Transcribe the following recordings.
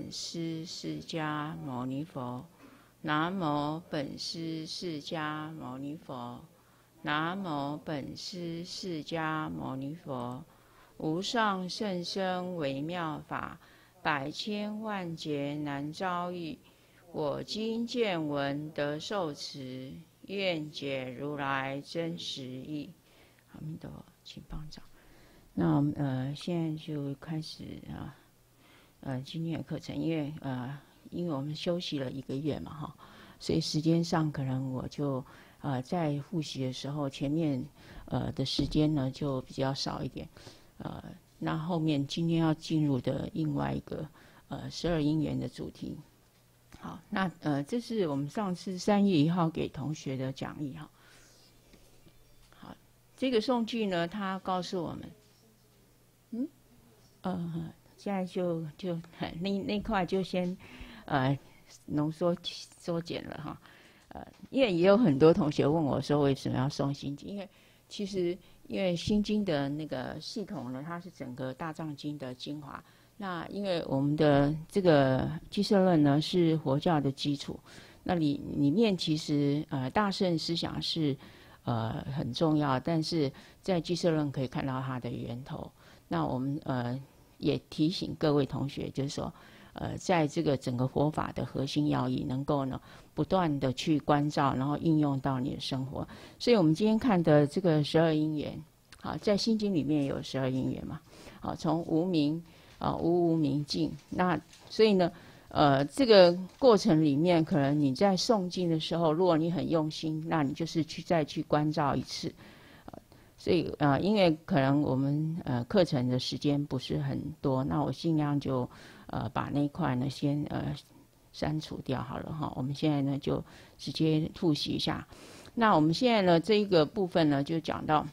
本师释迦牟尼佛，南无本师释迦牟尼佛，南无本师释迦牟尼佛。无上甚深微妙法，百千万劫难遭遇。我今见闻得受持，愿解如来真实义。阿弥陀佛，请帮掌。那我们现在就开始今天的课程，因为我们休息了1个月嘛哈，所以时间上可能我就在复习的时候，前面的时间呢就比较少一点。那后面今天要进入的另外一个12因缘的主题。好，那这是我们上次3月1号给同学的讲义哈。好，这个颂句呢，它告诉我们，现在就那块就先浓缩缩减了哈。因为也有很多同学问我说为什么要诵心经，因为其实因为心经的那个系统呢，它是整个大藏经的精华。那因为我们的这个俱舍论呢是佛教的基础，那里面其实大乘思想是很重要，但是在俱舍论可以看到它的源头。那我们也提醒各位同学，就是说在这个整个佛法的核心要义，能够呢不断的去关照，然后应用到你的生活。所以我们今天看的这个12因缘，好，在心经里面有12因缘嘛，好，从无明无明尽。那所以呢这个过程里面，可能你在诵经的时候，如果你很用心，那你就是再去关照一次。所以因为可能我们课程的时间不是很多，那我尽量就把那一块呢先删除掉好了哈。我们现在呢就直接复习一下。那我们现在呢这一个部分呢就讲到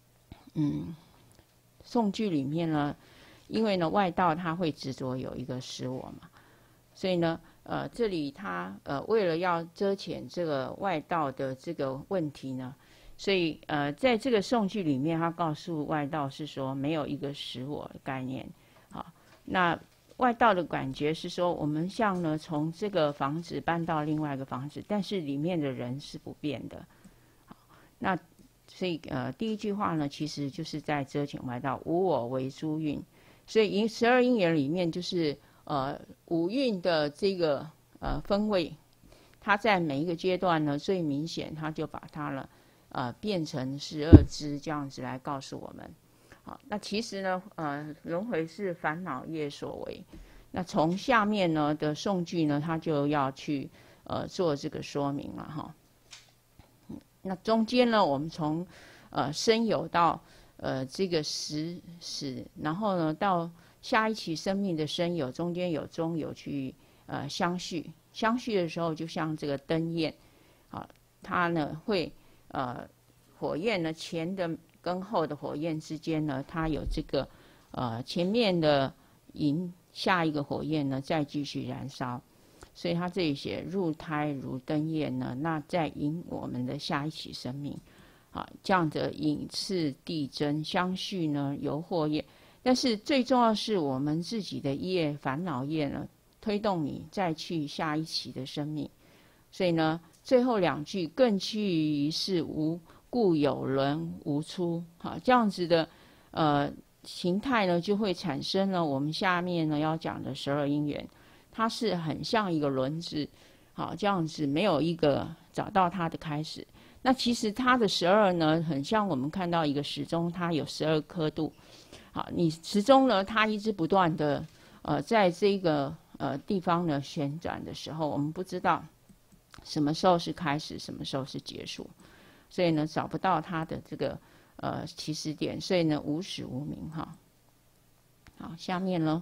颂句里面呢，因为呢外道他会执着有一个实我嘛，所以呢这里他为了要遮掩这个外道的这个问题呢，所以在这个颂句里面，他告诉外道是说没有一个实我的概念。好，那外道的感觉是说，我们像呢从这个房子搬到另外一个房子，但是里面的人是不变的。好，那所以第一句话呢，其实就是在遮掩外道，无我为诸运。所以12因缘里面就是五蕴的这个分位，它在每一个阶段呢最明显，它就把它呢变成12支这样子来告诉我们。好，那其实呢轮回是烦恼业所为。那从下面呢的颂句呢，它就要去做这个说明了哈。那中间呢，我们从生有到这个死，然后呢到下一期生命的生有，中间有中有去相续的时候，就像这个灯焰啊，它呢会火焰呢前的跟后的火焰之间呢，它有这个前面的引下一个火焰呢再继续燃烧。所以他这里写入胎如灯焰呢，那再引我们的下一期生命，这样的引次递增相续呢，由祸业。但是最重要是我们自己的业烦恼业呢，推动你再去下一期的生命。所以呢，最后2句更趋于是无故有轮无出，这样子的形态呢，就会产生了我们下面呢要讲的12因缘。它是很像一个轮子，好，这样子没有一个找到它的开始。那其实它的12呢，很像我们看到一个时钟，它有12刻度。好，你时钟呢，它一直不断的在这个地方呢旋转的时候，我们不知道什么时候是开始，什么时候是结束，所以呢找不到它的这个起始点，所以呢无始无明哈。好，下面呢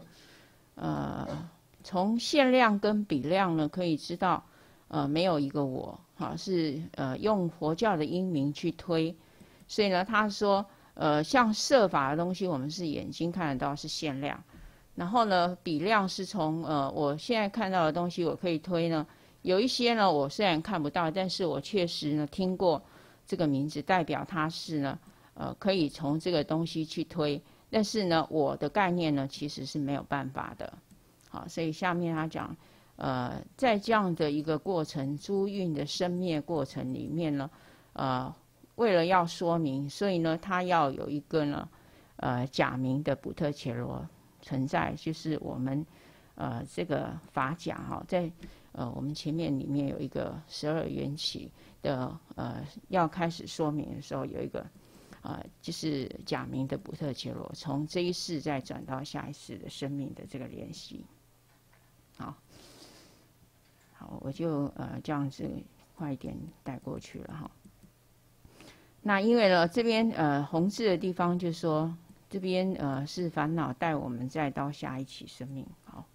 从限量跟比量呢，可以知道，没有一个我，是用佛教的因明去推，所以呢，他说，像色法的东西，我们是眼睛看得到是限量，然后呢，比量是从我现在看到的东西，我可以推呢，有一些呢，我虽然看不到，但是我确实呢听过这个名字，代表它是呢，可以从这个东西去推，但是呢，我的概念呢，其实是没有办法的。 好，所以下面他讲，在这样的一个过程，诸运的生灭过程里面呢，为了要说明，所以呢，他要有一个呢，假名的补特伽罗存在，就是我们这个法甲哈，在我们前面里面有一个12缘起的要开始说明的时候，有一个就是假名的补特伽罗，从这一世再转到下一世的生命的这个联系。好，我就这样子快一点带过去了哈。那因为呢，这边红字的地方就是说，这边是烦恼带我们再到下一期生命。好，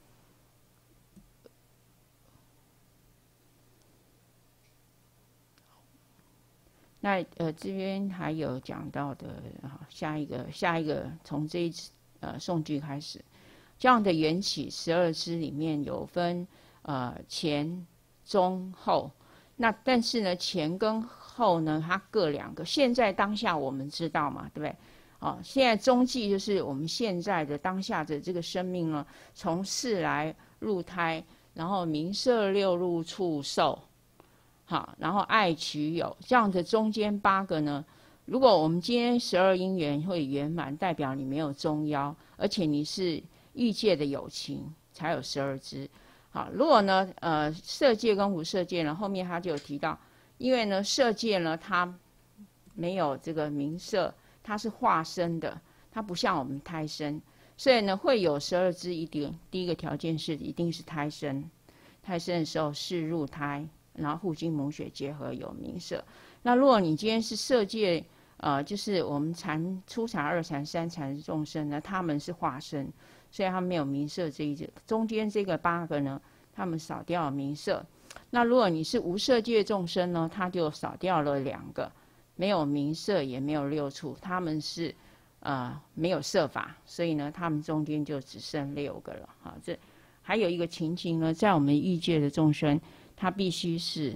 那这边还有讲到的下一个从这一次颂句开始。这样的缘起12支里面有分前、中、后，那但是呢前跟后呢它各2个。现在当下我们知道嘛，对不对？现在中继就是我们现在的当下的这个生命呢，从事来入胎，然后名色六入触受，好，然后爱取有，这样的中间8个呢。如果我们今天12因缘会圆满，代表你没有中夭，而且你是欲界的有情，才有12支。好，如果呢，色界跟无色界呢，后面他就有提到，因为呢，色界呢，它没有这个名色，它是化身的，它不像我们胎生，所以呢，会有12支一定。第一个条件是一定是胎生，胎生的时候是入胎，然后父精母血结合有名色。那如果你今天是色界，就是我们初禅、二禅、三禅的众生呢，他们是化身。所以他没有名色这一节，中间这个8个呢，他们少掉了名色。那如果你是无色界众生呢，他就少掉了2个，没有名色也没有6处，他们是没有色法，所以呢，他们中间就只剩6个了。好，这还有一个情形呢，在我们欲界的众生，他必须是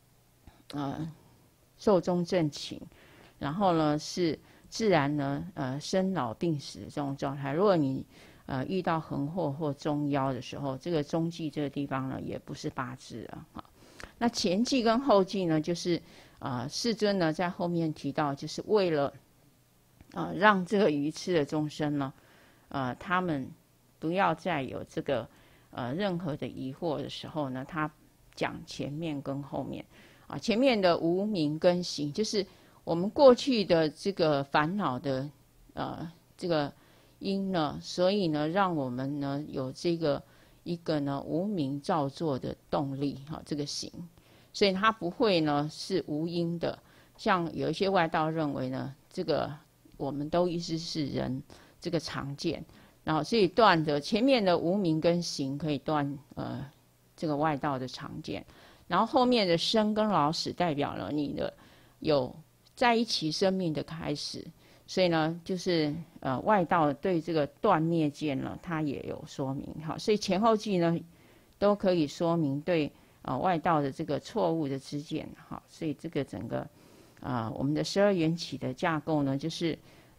寿终正寝，然后呢是自然呢生老病死的这种状态。如果你遇到横祸或中夭的时候，这个中继这个地方呢，也不是8支了。那前继跟后继呢，就是世尊呢在后面提到，就是为了让这个愚痴的众生呢，他们不要再有这个任何的疑惑的时候呢，他讲前面跟后面前面的无明跟行，就是我们过去的这个烦恼的这个因呢，所以呢，让我们呢有这个一个呢无明造作的动力这个行，所以它不会呢是无因的。像有一些外道认为呢，这个我们都意思是人这个常见，然后所以断的前面的无明跟行可以断这个外道的常见，然后后面的生跟老死代表了你的有在一起生命的开始。所以呢，就是外道对这个断灭见呢，它也有说明。好，所以前后记呢都可以说明对外道的这个错误的知见。好，所以这个整个我们的12缘起的架构呢，就是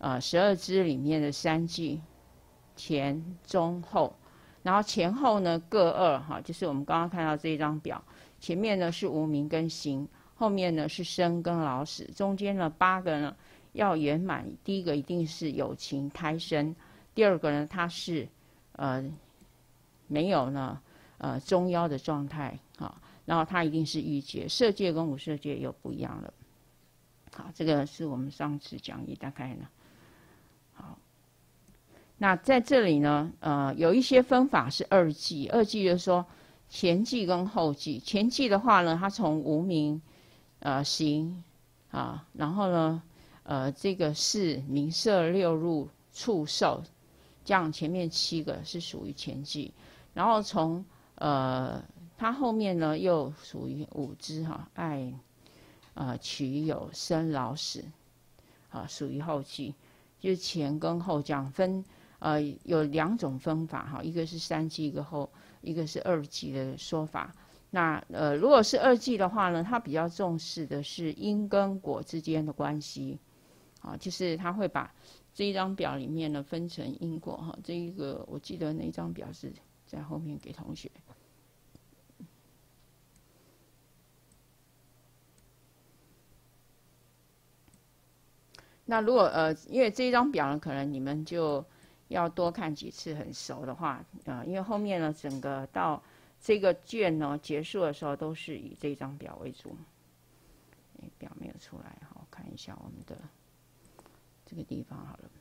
12支里面的3记，前中后，然后前后呢各2就是我们刚刚看到这一张表，前面呢是无明跟行，后面呢是生跟老死，中间呢8个呢要圆满。第一个一定是有情胎生，第2个呢它是没有呢中夭的状态，然后它一定是欲界，色界跟无色界又不一样了。好，这个是我们上次讲义大概呢。好，那在这里呢有一些分法是2记，就是说前记跟后记。前记的话呢，它从无明行然后呢这个是名色六入触受，这样前面7个是属于前记，然后从它后面呢又属于5支爱取有生老死属于后记，就是前跟后这样分有2种分法一个是3记一个是2记的说法。那如果是2记的话呢，它比较重视的是因跟果之间的关系就是他会把这一张表里面呢分成因果这一个我记得那一张表是在后面给同学。那如果因为这一张表呢，可能你们就要多看几次，很熟的话，因为后面呢，整个到这个卷呢结束的时候，都是以这张表为主。表没有出来，好，看一下我们的这个地方好了。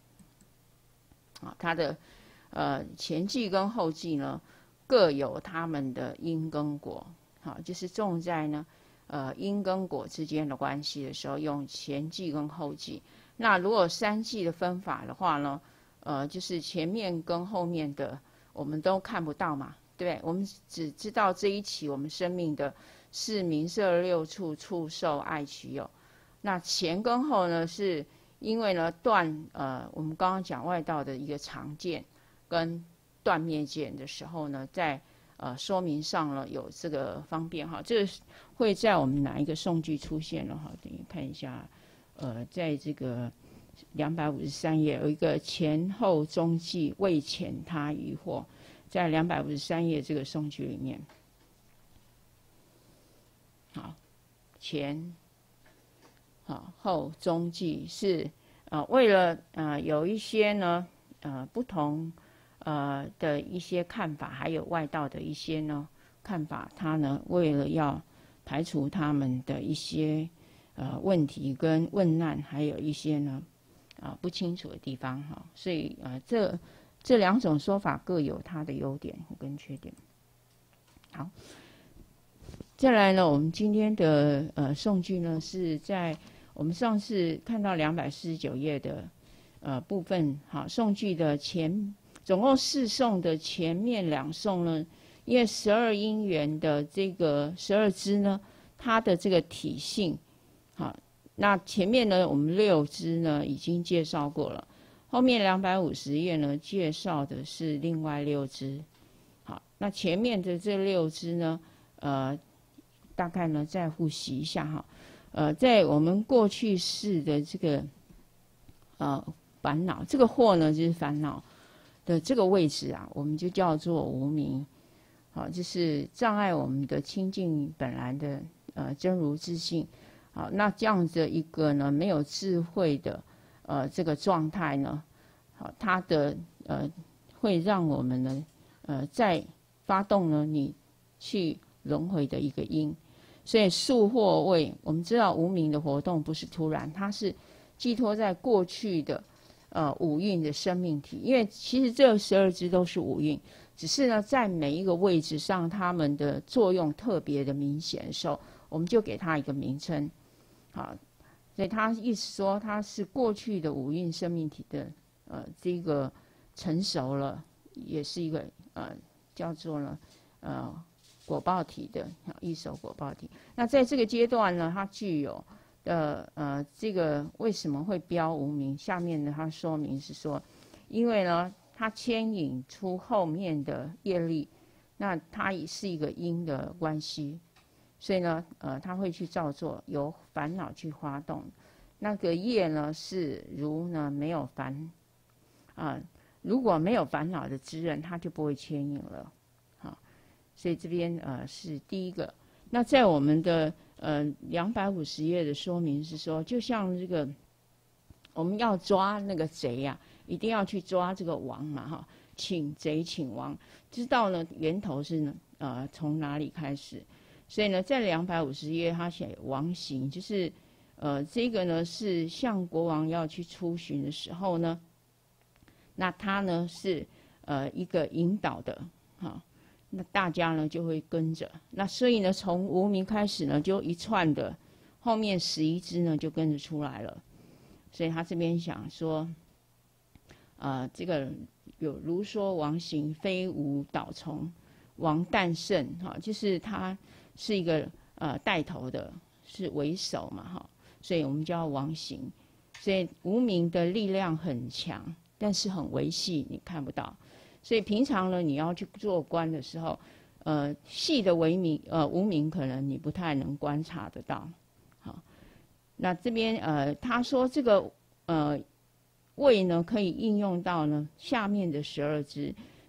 它的前记跟后记呢，各有他们的因跟果，好，就是种在呢因跟果之间的关系的时候，用前记跟后记。那如果三记的分法的话呢，就是前面跟后面的我们都看不到嘛，对不对？我们只知道这一期我们生命的是名色六处触受爱取有。那前跟后呢，是因为呢我们刚刚讲外道的一个常见跟断灭见的时候呢，在说明上了有这个方便哈，这个会在我们哪一个颂句出现了哈？等于看一下，在这个253页有一个前后中记未遣他疑惑，在253页这个颂句里面，好，前好后中记是为了有一些呢不同的一些看法，还有外道的一些呢看法，他呢为了要排除他们的一些问题跟问难，还有一些呢不清楚的地方哈，所以这两种说法各有它的优点跟缺点。好，再来呢，我们今天的颂句呢是在我们上次看到249页的部分，好，颂句的总共4颂的前面2颂呢，因为12因缘的这个12支呢，它的这个体性，好，那前面呢我们6支呢已经介绍过了，后面250页呢介绍的是另外6支，好，那前面的这6支呢，大概呢再复习一下哈，在我们过去式的这个烦恼，这个惑呢就是烦恼的这个位置啊，我们就叫做无明，好，就是障碍我们的清净本来的真如自性。好，那这样子一个呢没有智慧的这个状态呢，好，它的会让我们呢再发动呢你去轮回的一个因。所以宿惑位，我们知道无明的活动不是突然，它是寄托在过去的五蕴的生命体，因为其实这12支都是五蕴，只是呢在每一个位置上它们的作用特别的明显的时候，我们就给它一个名称。好，所以他意思说它是过去的五蕴生命体的这个成熟了，也是一个叫做呢果报体的一手果报体。那在这个阶段呢，它具有这个为什么会标无明？下面呢，它说明是说，因为呢，它牵引出后面的业力，那它也是一个因的关系，所以呢，它会去造作，由烦恼去发动。那个业呢，是如呢没有如果没有烦恼的滋润，它就不会牵引了。好，所以这边是第一个。那在我们的250页的说明是说，就像这个我们要抓那个贼呀，一定要去抓这个王嘛哈，请贼请王，知道呢源头是呢从哪里开始。所以呢，在250页他写王行，就是这个呢是像国王要去出巡的时候呢，那他呢是一个引导的哈。那大家呢就会跟着，那所以呢从无明开始呢就一串的，后面11支呢就跟着出来了。所以他这边想说，这个有如说王行非无导从，王诞盛哈，就是他是一个带头的，是为首嘛哈，所以我们叫王行。所以无明的力量很强，但是很微细，你看不到。所以平常呢，你要去做官的时候，细的无明可能你不太能观察得到。好，那这边他说这个位呢可以应用到呢下面的12支，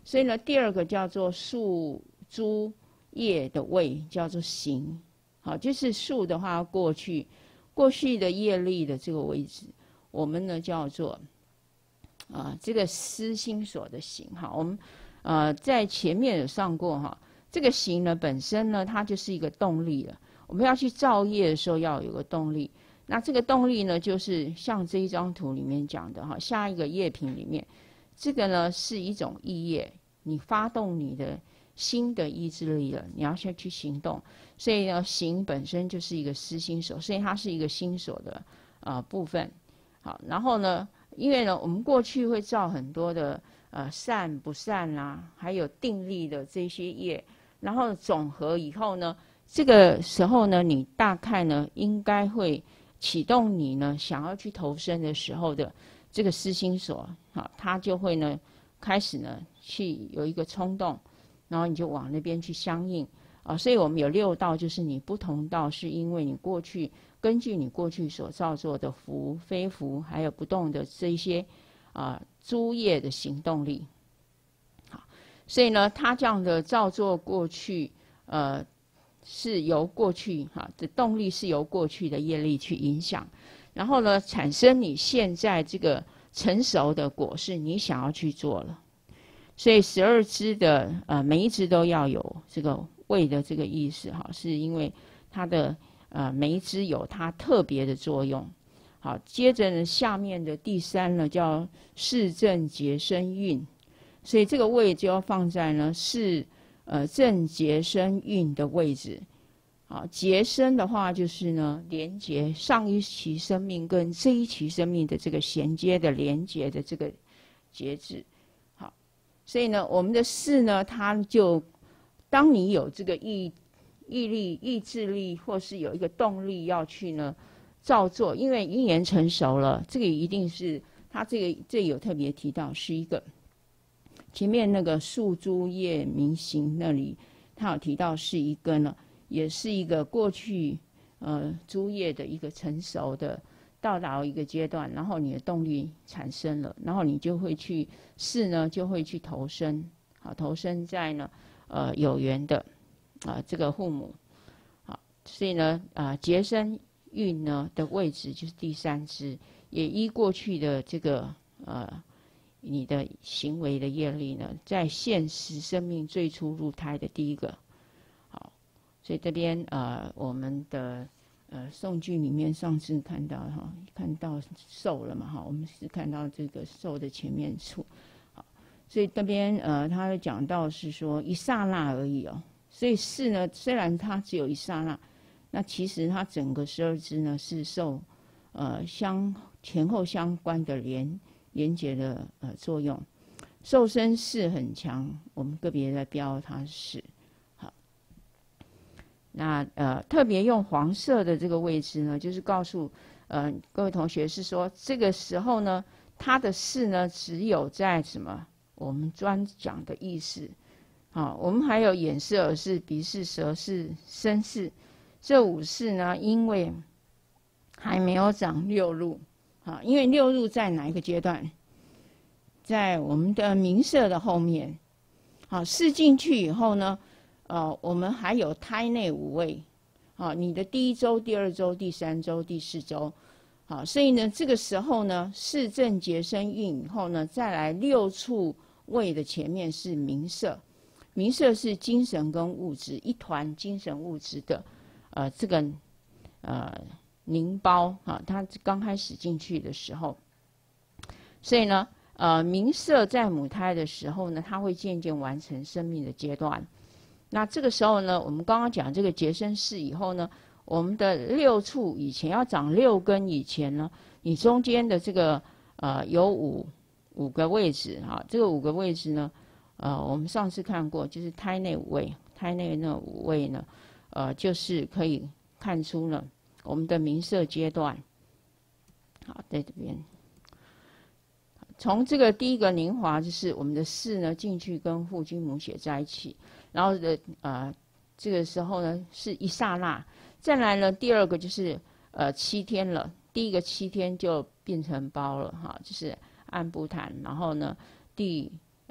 所以呢，第二个叫做树诸业的位，叫做行。好，就是树的话，过去的业力的这个位置，我们呢叫做这个思心所的行。哈，我们在前面有上过哈，这个行呢本身呢，它就是一个动力了。我们要去造业的时候，要有个动力。那这个动力呢，就是像这一张图里面讲的哈，下一个业品里面，这个呢是一种意业，你发动你的新的意志力了，你要先去行动。所以呢，行本身就是一个思心所，所以它是一个心所的部分。好，然后呢，因为呢，我们过去会造很多的善不善啦，还有定力的这些业，然后总和以后呢，这个时候呢，你大概呢应该会启动你呢想要去投身的时候的这个思心所，好，它就会呢开始呢去有一个冲动，然后你就往那边去相应所以我们有6道，就是你不同道，是因为你过去根据你过去所造作的福、非福，还有不动的这一些诸业的行动力。好，所以呢，它这样的造作过去是由过去的动力是由过去的业力去影响，然后呢，产生你现在这个成熟的果是你想要去做了。所以12支的每一支都要有这个位的这个意思哈，是因为它的每一支有它特别的作用。好，接着呢，下面的第3呢叫世正结生运，所以这个位就要放在呢正结生运的位置。好，结生的话就是呢连结上一期生命跟这一期生命的这个衔接的连结的这个节制。好，所以呢，我们的事呢，它就当你有这个意力、意志力，或是有一个动力要去呢照做，因为因缘成熟了，这个一定是它这有特别提到是一个前面那个树诸业明行那里，它有提到是一个呢，也是一个过去诸业的一个成熟的到达一个阶段，然后你的动力产生了，然后你就会去事呢，就会去投身，好，投身在呢有缘的这个父母。好，所以呢结生运呢的位置就是第3支，也依过去的这个你的行为的业力呢，在现实生命最初入胎的第一个。好，所以这边我们的颂句里面上次看到看到受了嘛我们是看到这个受的前面处。好，所以这边他讲到是说一刹那而已所以事呢，虽然它只有一刹那，那其实它整个12支呢是受前后相关的连结的作用。受身事很强，我们个别来标它是。好，那特别用黄色的这个位置呢，就是告诉各位同学是说，这个时候呢，它的事呢只有在什么我们专讲的意识。好，我们还有眼识、耳识、鼻识、舌识、身识，这5识呢，因为还没有长6入。好，因为6入在哪一个阶段？在我们的名色的后面。好，识进去以后呢，我们还有胎内5位。好，你的第1周、第2周、第3周、第4周。好，所以呢，这个时候呢，世正结生运以后呢，再来6处位的前面是名色。名色是精神跟物质一团精神物质的这个凝包它刚开始进去的时候，所以呢名色在母胎的时候呢，它会渐渐完成生命的阶段。那这个时候呢，我们刚刚讲这个结生事以后呢，我们的6处以前要长6根以前呢，你中间的这个有五个位置这个5个位置呢我们上次看过，就是胎内5位，胎内那5位呢就是可以看出了我们的名色阶段。好，在这边从这个第一个凝华，就是我们的事呢进去跟父精母血在一起，然后的这个时候呢是一刹那。再来呢，第2个就是7天了，第1个7天就变成包了就是暗部谈，然后呢第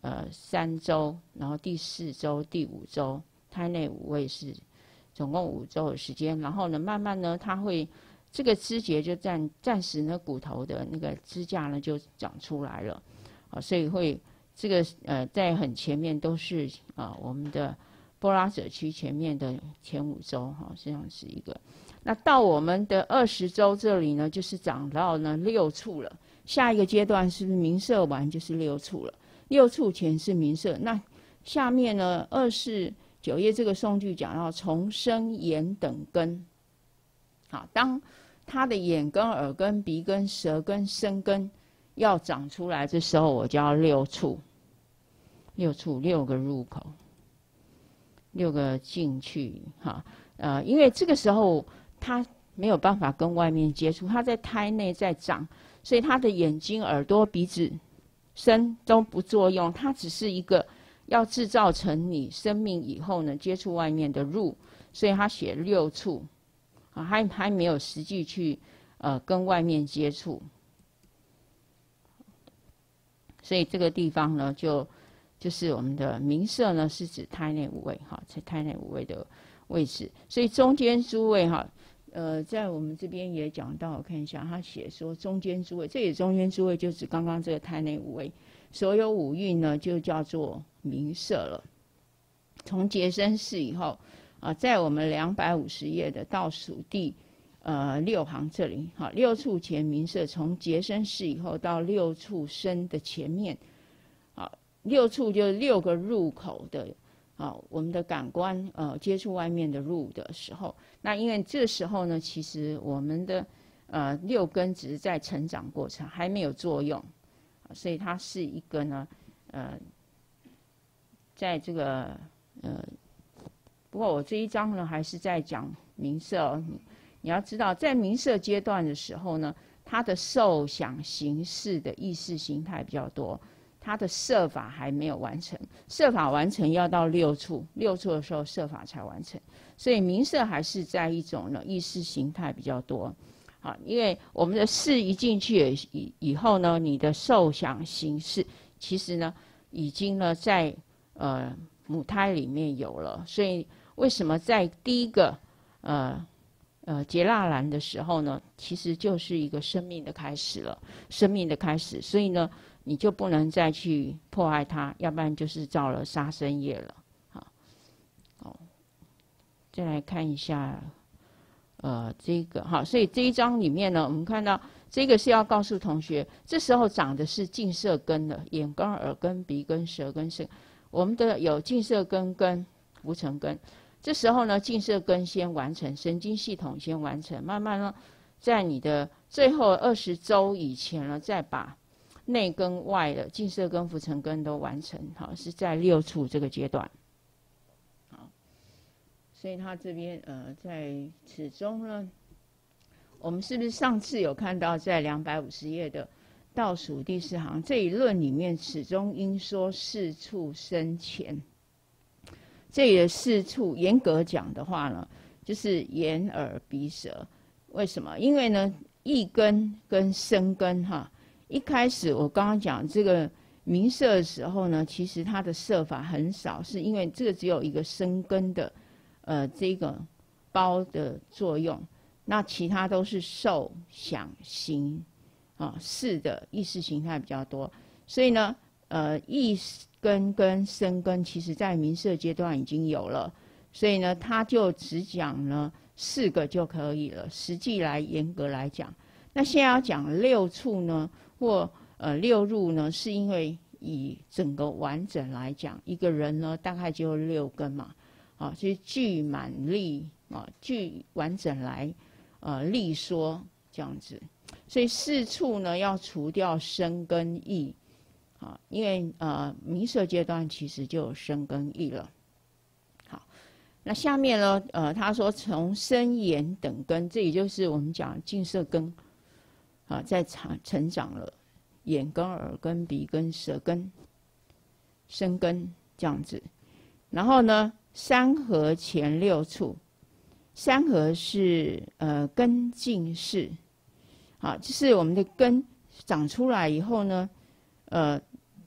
3周，然后第4周、第5周，胎内5位是总共5周的时间。然后呢，慢慢呢，它会这个肢节就暂时呢，骨头的那个支架呢就长出来了，所以会这个在很前面都是我们的波拉褶区前面的前5周这样是一个。那到我们的20周这里呢，就是长到呢6处了。下一个阶段是不是鸣射完就是6处了？6处前是鸣射。那下面呢，24、9页这个颂句讲到从生眼等根，好，当它的眼根、耳根、鼻根、舌根、身根要长出来，这时候我就要6处，6个入口，6个进去，因为这个时候它没有办法跟外面接触，它在胎内在长，所以它的眼睛、耳朵、鼻子、身都不作用，它只是一个要制造成你生命以后呢接触外面的入，所以他写6处，还没有实际去跟外面接触，所以这个地方呢就是我们的鸣射呢是指胎内5位在胎内5位的位置，所以中间诸位在我们这边也讲到，我看一下，他写说中间诸位，这里中间诸位就指刚刚这个胎内5位，所有5蕴呢就叫做鸣射了。从结生式以后在我们250页的倒数第6行这里6处前鸣射，从结生式以后到6处生的前面6处就是6个入口的我们的感官接触外面的入的时候，那因为这时候呢，其实我们的6根只是在成长过程，还没有作用，所以它是一个呢在这个不过我这一章呢还是在讲鸣射你要知道，在鸣射阶段的时候呢，它的受想行识的意识形态比较多。它的摄法还没有完成，摄法完成要到6处的时候摄法才完成，所以鸣射还是在一种呢意识形态比较多。因为我们的识一进去以后呢，你的受想行识其实呢已经呢在母胎里面有了，所以为什么在第一个结纳兰的时候呢，其实就是一个生命的开始了，生命的开始，所以呢你就不能再去迫害它，要不然就是造了杀生业了。再来看一下，这个所以这一章里面呢，我们看到这个是要告诉同学，这时候长的是净色根的，眼根、耳根、鼻根、舌根、身，我们的有净色根跟浮尘根。这时候呢，净色根先完成，神经系统先完成，慢慢呢，在你的最后20周以前呢，再把内跟外的净色根、浮尘根都完成，是在6处这个阶段。所以他这边在此中呢，我们是不是上次有看到在250页的倒数第4行这一论里面，此中应说4处生前。这里的4处严格讲的话呢，就是眼、耳、鼻、舌。为什么？因为呢，意根跟身根一开始我刚刚讲这个鸣射的时候呢，其实它的射法很少，是因为这个只有一个身根的这个包的作用，那其他都是受想行识的意识形态比较多，所以呢意根跟身根其实在鸣射阶段已经有了，所以呢他就只讲呢4个就可以了，实际来严格来讲，那现在要讲6处呢或6入呢，是因为以整个完整来讲，一个人呢大概就6根嘛，所以具满力具完整来力说这样子，所以4处呢要除掉身跟意因为鸣射阶段其实就有身跟意了。好，那下面呢他说从身眼等根，这也就是我们讲净色根在成长了，眼根、耳根、鼻根、舌根、身根这样子。然后呢三合前6处，三合是根茎式，就是我们的根长出来以后呢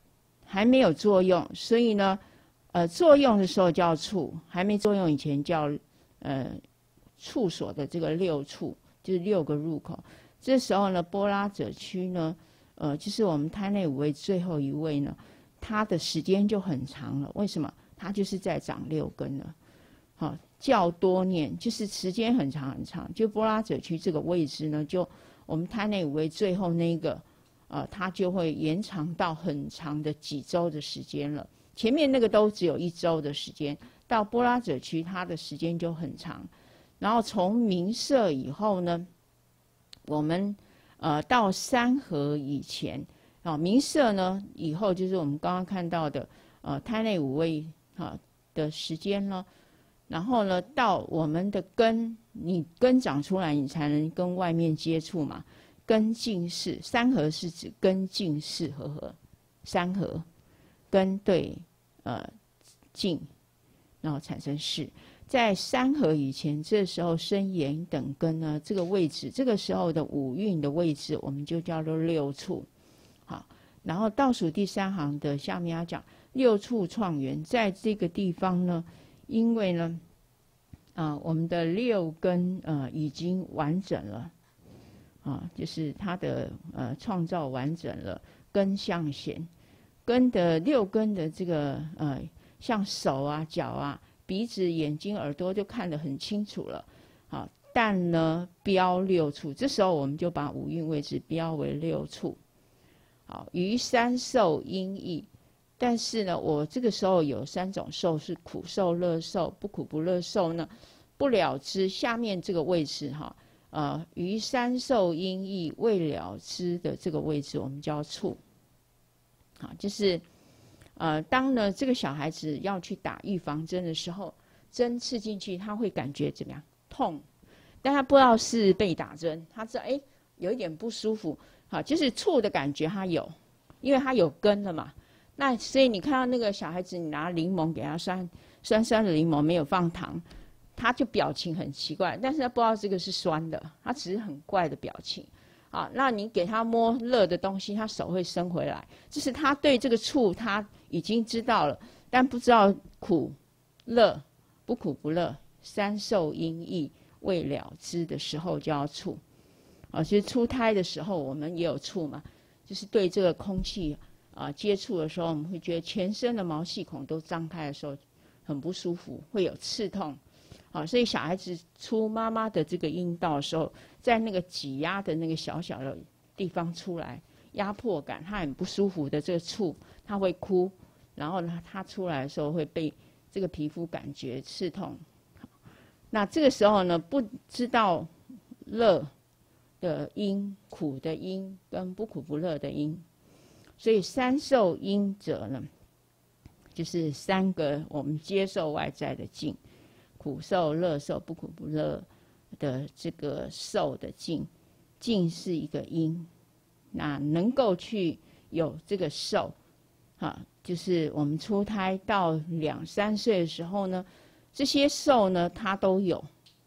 还没有作用，所以呢，作用的时候叫处，还没作用以前叫处所的这个六处，就是6个入口。这时候呢，波拉者区呢，就是我们胎内五味最后一位呢，它的时间就很长了。为什么？它就是在长6根了。好，较多念就是时间很长很长，就波拉者区这个位置呢，就我们胎内五味最后那个，它就会延长到很长的几周的时间了。前面那个都只有1周的时间，到波拉者区它的时间就很长。然后从明色以后呢，我们到三合以前，明色呢以后就是我们刚刚看到的胎内五味的时间呢。然后呢，到我们的根，你根长出来，你才能跟外面接触嘛。根净势，三合是指根净势合，三合根对净，然后产生势。在三合以前，这时候生言等根呢，这个位置，这个时候的五蕴的位置，我们就叫做6处。好，然后倒数第3行的下面要讲6处创缘，在这个地方呢。因为呢，我们的6根已经完整了，就是它的创造完整了，根相显，根的6根的这个像手啊、脚啊、鼻子、眼睛、耳朵就看得很清楚了，但呢标6处，这时候我们就把五蕴位置标为6处，好，于三受因意。但是呢，我这个时候有3种受，是苦受、乐受、不苦不乐受呢，不了知下面这个位置于三受因意未了知的这个位置，我们叫处。好，就是当呢这个小孩子要去打预防针的时候，针刺进去，他会感觉怎么样？痛，但他不知道是被打针，他知道有一点不舒服，好，就是处的感觉他有，因为他有根了嘛。那所以你看到那个小孩子，你拿柠檬给他酸酸的柠檬，没有放糖，他就表情很奇怪，但是他不知道这个是酸的，他只是很怪的表情。那你给他摸热的东西，他手会伸回来，就是他对这个处他已经知道了，但不知道苦、乐、不苦不乐，三受因意未了知的时候叫处。其实出胎的时候我们也有处嘛，就是对这个空气。接触的时候，我们会觉得全身的毛细孔都张开的时候很不舒服，会有刺痛。所以小孩子出妈妈的这个阴道的时候，在那个挤压的那个小小的地方出来，压迫感，他很不舒服的这个处，他会哭，然后呢，他出来的时候会被这个皮肤感觉刺痛。那这个时候呢，不知道乐的因、苦的因跟不苦不乐的因。所以三受因者呢，就是3个我们接受外在的境，苦受、乐受、不苦不乐的这个受的境，境是一个因，那能够去有这个受，就是我们出胎到2、3岁的时候呢，这些受呢他都有，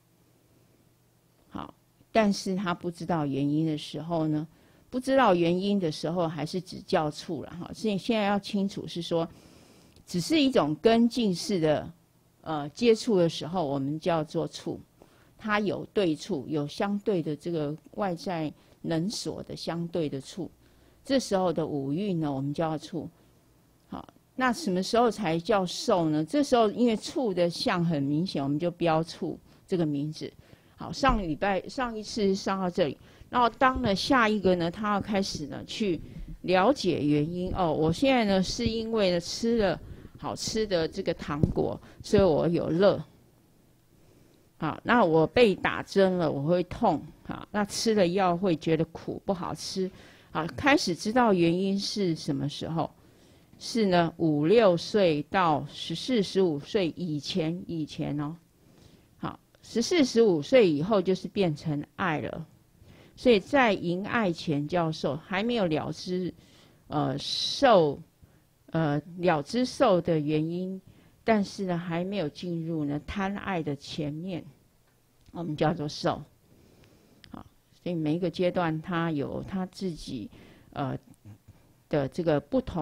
好，但是他不知道原因的时候呢。不知道原因的时候，还是只叫处了所以现在要清楚是说，只是一种跟近似的接触的时候，我们叫做处，它有对处，有相对的这个外在能所的相对的处，这时候的五蕴呢，我们叫处。好，那什么时候才叫受呢？这时候因为处的相很明显，我们就标处这个名字。好，上一次上到这里。然后当呢下一个呢，他要开始呢去了解原因我现在呢是因为呢吃了好吃的这个糖果，所以我有乐。好，那我被打针了，我会痛。好，那吃了药会觉得苦，不好吃。好，开始知道原因是什么时候？是呢5、6岁到14、15岁以前哦。好，14、15岁以后就是变成爱了。所以在淫爱前叫受，还没有了知受了知受的原因，但是呢还没有进入呢贪爱的前面，我们叫做受。好，所以每一个阶段它有它自己的这个不同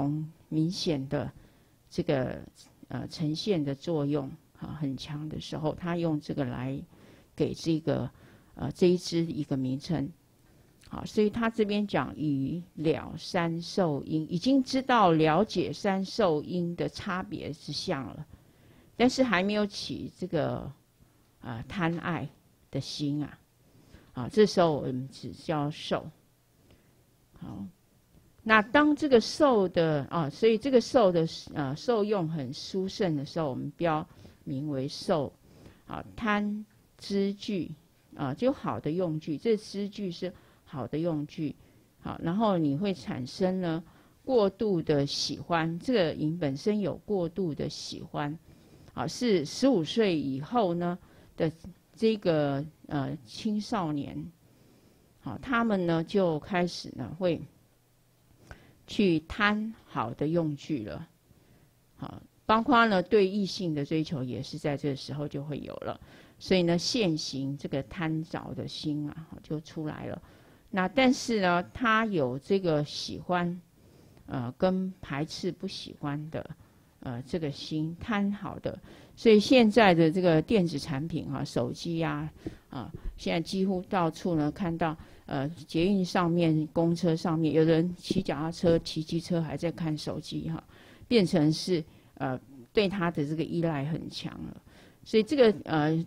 明显的这个呈现的作用很强的时候，他用这个来给这个这一支一个名称。好，所以他这边讲已了三受因，已经知道了解三受因的差别之相了，但是还没有起这个贪爱的心这时候我们只叫受。好，那当这个受的所以这个受的受用很殊胜的时候，我们标名为受。贪知具就好的用具，这知具是好的用具。好，然后你会产生呢过度的喜欢，这个因本身有过度的喜欢。是15岁以后呢的这个青少年，他们呢就开始呢会去贪好的用具了。包括呢对异性的追求也是在这个时候就会有了，所以呢现行这个贪着的心就出来了。那但是呢他有这个喜欢跟排斥不喜欢的这个心，贪好的。所以现在的这个电子产品手机现在几乎到处呢看到捷运上面、公车上面，有人骑脚踏车、骑机车还在看手机变成是对他的这个依赖很强了。所以这个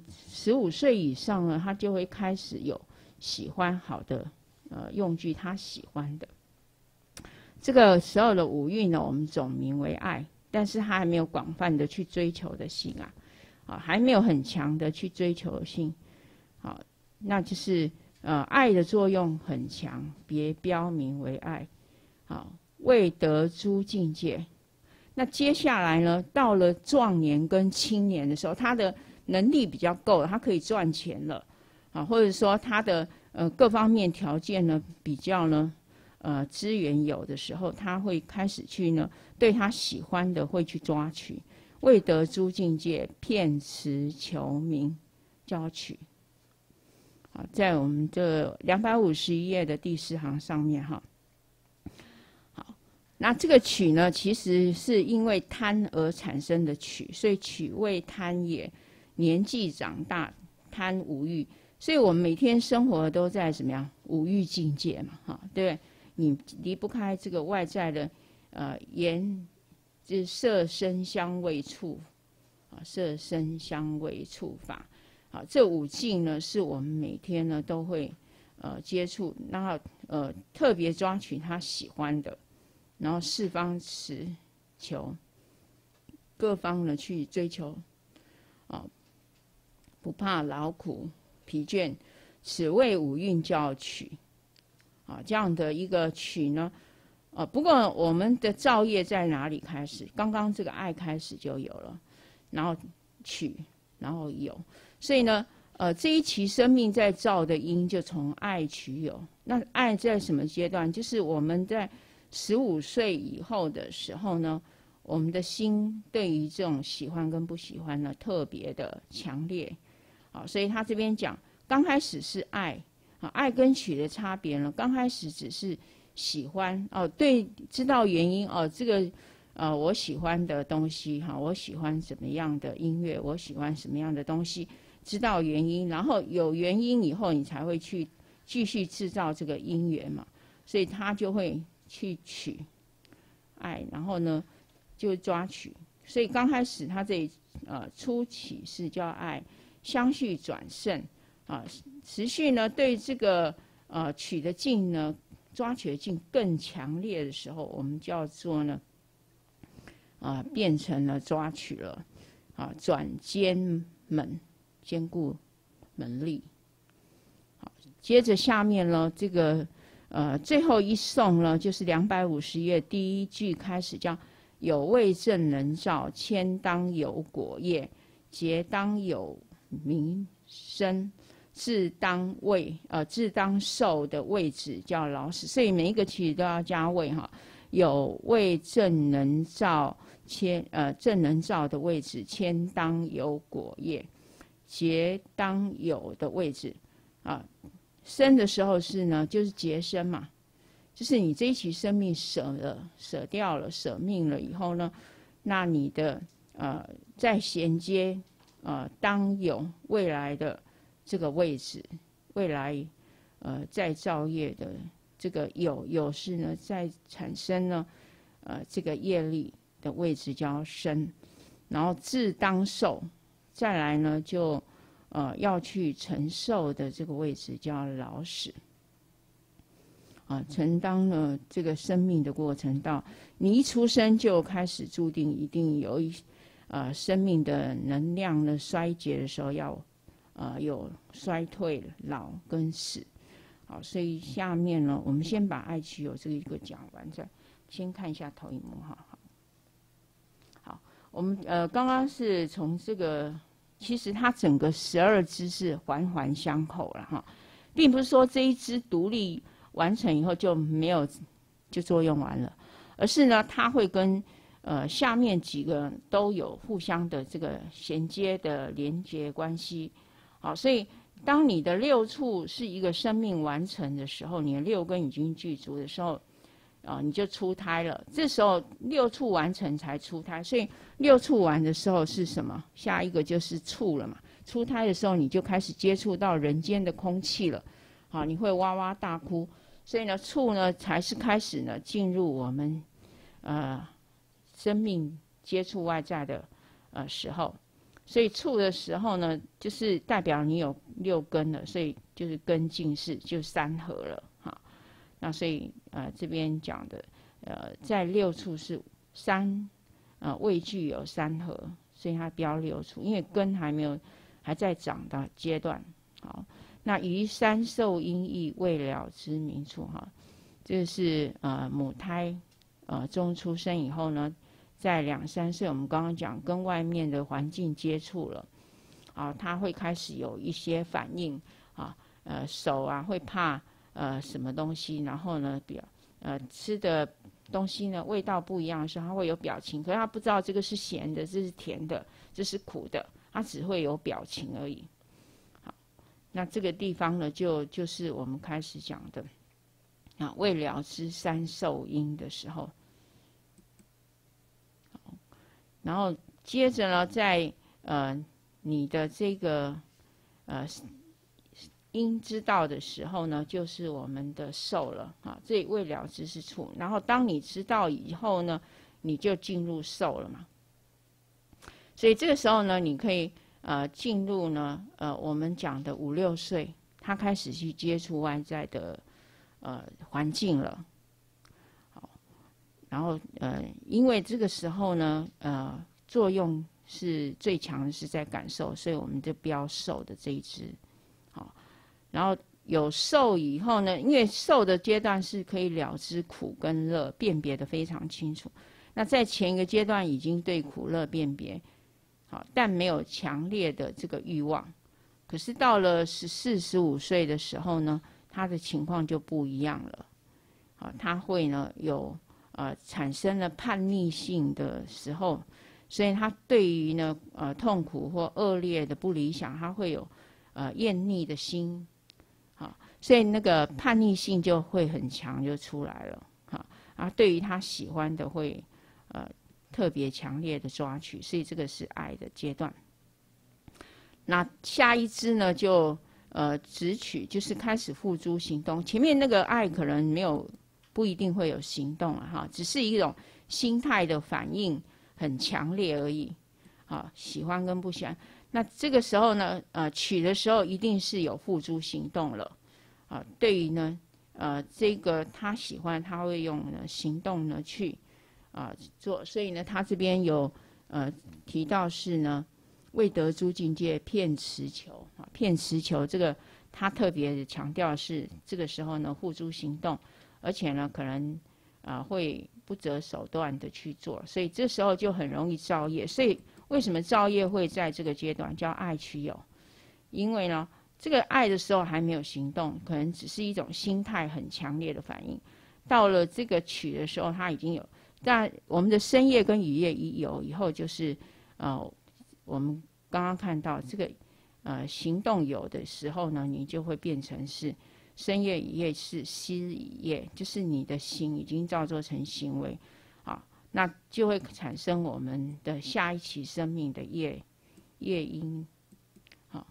15岁以上呢，他就会开始有喜欢好的用具，他喜欢的。这个时候的五蕴呢，我们总名为爱，但是他还没有广泛的去追求的心还没有很强的去追求的心。那就是爱的作用很强，别标名为爱。未得诸境界。那接下来呢，到了壮年跟青年的时候，他的能力比较够了，他可以赚钱了或者说他的各方面条件呢比较呢资源有的时候，他会开始去呢对他喜欢的会去抓取。未得诸境界，遍持求名，叫取。在我们这251页的第4行上面那这个取呢，其实是因为贪而产生的取，所以取为贪也。年纪长大，贪五欲，所以我们每天生活都在怎么样五欲境界嘛，对不对？你离不开这个外在的言，就是色声香味触色声香味触法这五境呢，是我们每天呢都会接触，然后特别抓取他喜欢的。然后四方持求，各方呢去追求不怕劳苦疲倦，此谓五蕴叫取这样的一个取呢不过我们的造业在哪里开始？刚刚这个爱开始就有了，然后取，然后有，所以呢这一期生命在造的因就从爱取有。那爱在什么阶段？就是我们在15岁以后的时候呢，我们的心对于这种喜欢跟不喜欢呢特别的强烈所以他这边讲刚开始是爱爱跟取的差别呢，刚开始只是喜欢对，知道原因这个我喜欢的东西我喜欢什么样的音乐，我喜欢什么样的东西，知道原因，然后有原因以后你才会去继续制造这个因缘嘛，所以他就会去取爱，然后呢就抓取。所以刚开始他这里初起是叫爱，相续转胜持续呢对这个取的劲呢，抓取的劲更强烈的时候，我们叫做呢变成了抓取了转坚门，坚固门力。接着下面呢这个最后一颂呢，就是250页第一句开始叫有味正能照，谦当有果业，节当有名声，自当受的位置叫老死。所以每一个其实都要加位有味正能照，正能照的位置，谦当有果业，节当有的位置生的时候是呢，就是节生嘛，就就是你这一期生命舍掉了、舍命了以后呢，那你的再衔接当有未来的这个位置，未来再造业的这个有是呢，再产生呢这个业力的位置叫生，然后自当受，再来呢就要去承受的这个位置叫老死。承担了这个生命的过程，到你一出生就开始注定一定有生命的能量呢衰竭的时候要有衰退、老跟死。好，所以下面呢，我们先把爱取有这一个讲完，再先看一下投影幕哈。好，我们刚刚是从这个，其实它整个12支是环环相扣了哈，并不是说这一支独立完成以后就没有就作用完了，而是呢，它会跟下面几个都有互相的这个衔接的连接关系。好，所以当你的6处是一个生命完成的时候，你的6根已经具足的时候，你就出胎了。这时候6处完成才出胎，所以6处完的时候是什么？下一个就是处了嘛。出胎的时候你就开始接触到人间的空气了，好，你会哇哇大哭。所以呢，处呢才是开始呢进入我们生命接触外在的时候。所以处的时候呢，就是代表你有6根了，所以就是根净释，就3合了哈。那所以这边讲的在6处是未具有3合，所以它标6处，因为根还在长的阶段。好。那于3受因意未了之名处哈，这是母胎中出生以后呢，在2、3岁，我们刚刚讲跟外面的环境接触了，他会开始有一些反应手会怕什么东西，然后呢吃的东西呢味道不一样的时候，他会有表情，可是他不知道这个是咸的，这是甜的，这是苦的，他只会有表情而已。那这个地方呢，就是我们开始讲的未了知3受因的时候，然后接着呢，在你的这个因知道的时候呢，就是我们的受了这未了知是处，然后当你知道以后呢，你就进入受了嘛。所以这个时候呢，你可以进入呢我们讲的5、6岁，他开始去接触外在的环境了。好，然后因为这个时候呢作用是最强的是在感受，所以我们就标受的这一支。好，然后有受以后呢，因为受的阶段是可以了知苦跟乐，辨别的非常清楚。那在前一个阶段已经对苦乐辨别好，但没有强烈的这个欲望。可是到了14、15岁的时候呢，他的情况就不一样了。好，他会呢有产生了叛逆性的时候，所以他对于呢痛苦或恶劣的不理想，他会有厌逆的心。好，所以那个叛逆性就会很强，就出来了。好，对于他喜欢的会特别强烈的抓取，所以这个是爱的阶段。那下一支呢，就直取，就是开始付诸行动。前面那个爱可能不一定会有行动只是一种心态的反应很强烈而已。喜欢跟不喜欢。那这个时候呢，取的时候一定是有付诸行动了。对于呢，这个他喜欢，他会用行动呢去做，所以呢，他这边有提到是呢，未得诸境界骗持求骗持求，这个他特别强调是这个时候呢付诸行动，而且呢可能会不择手段的去做，所以这时候就很容易造业。所以为什么造业会在这个阶段叫爱取有？因为呢，这个爱的时候还没有行动，可能只是一种心态很强烈的反应。到了这个取的时候，他已经有。但我们的身业跟语业一有以后，就是我们刚刚看到这个行动有的时候呢，你就会变成是身业已业是息已业，就是你的心已经造作成行为，啊，那就会产生我们的下一期生命的业因，好，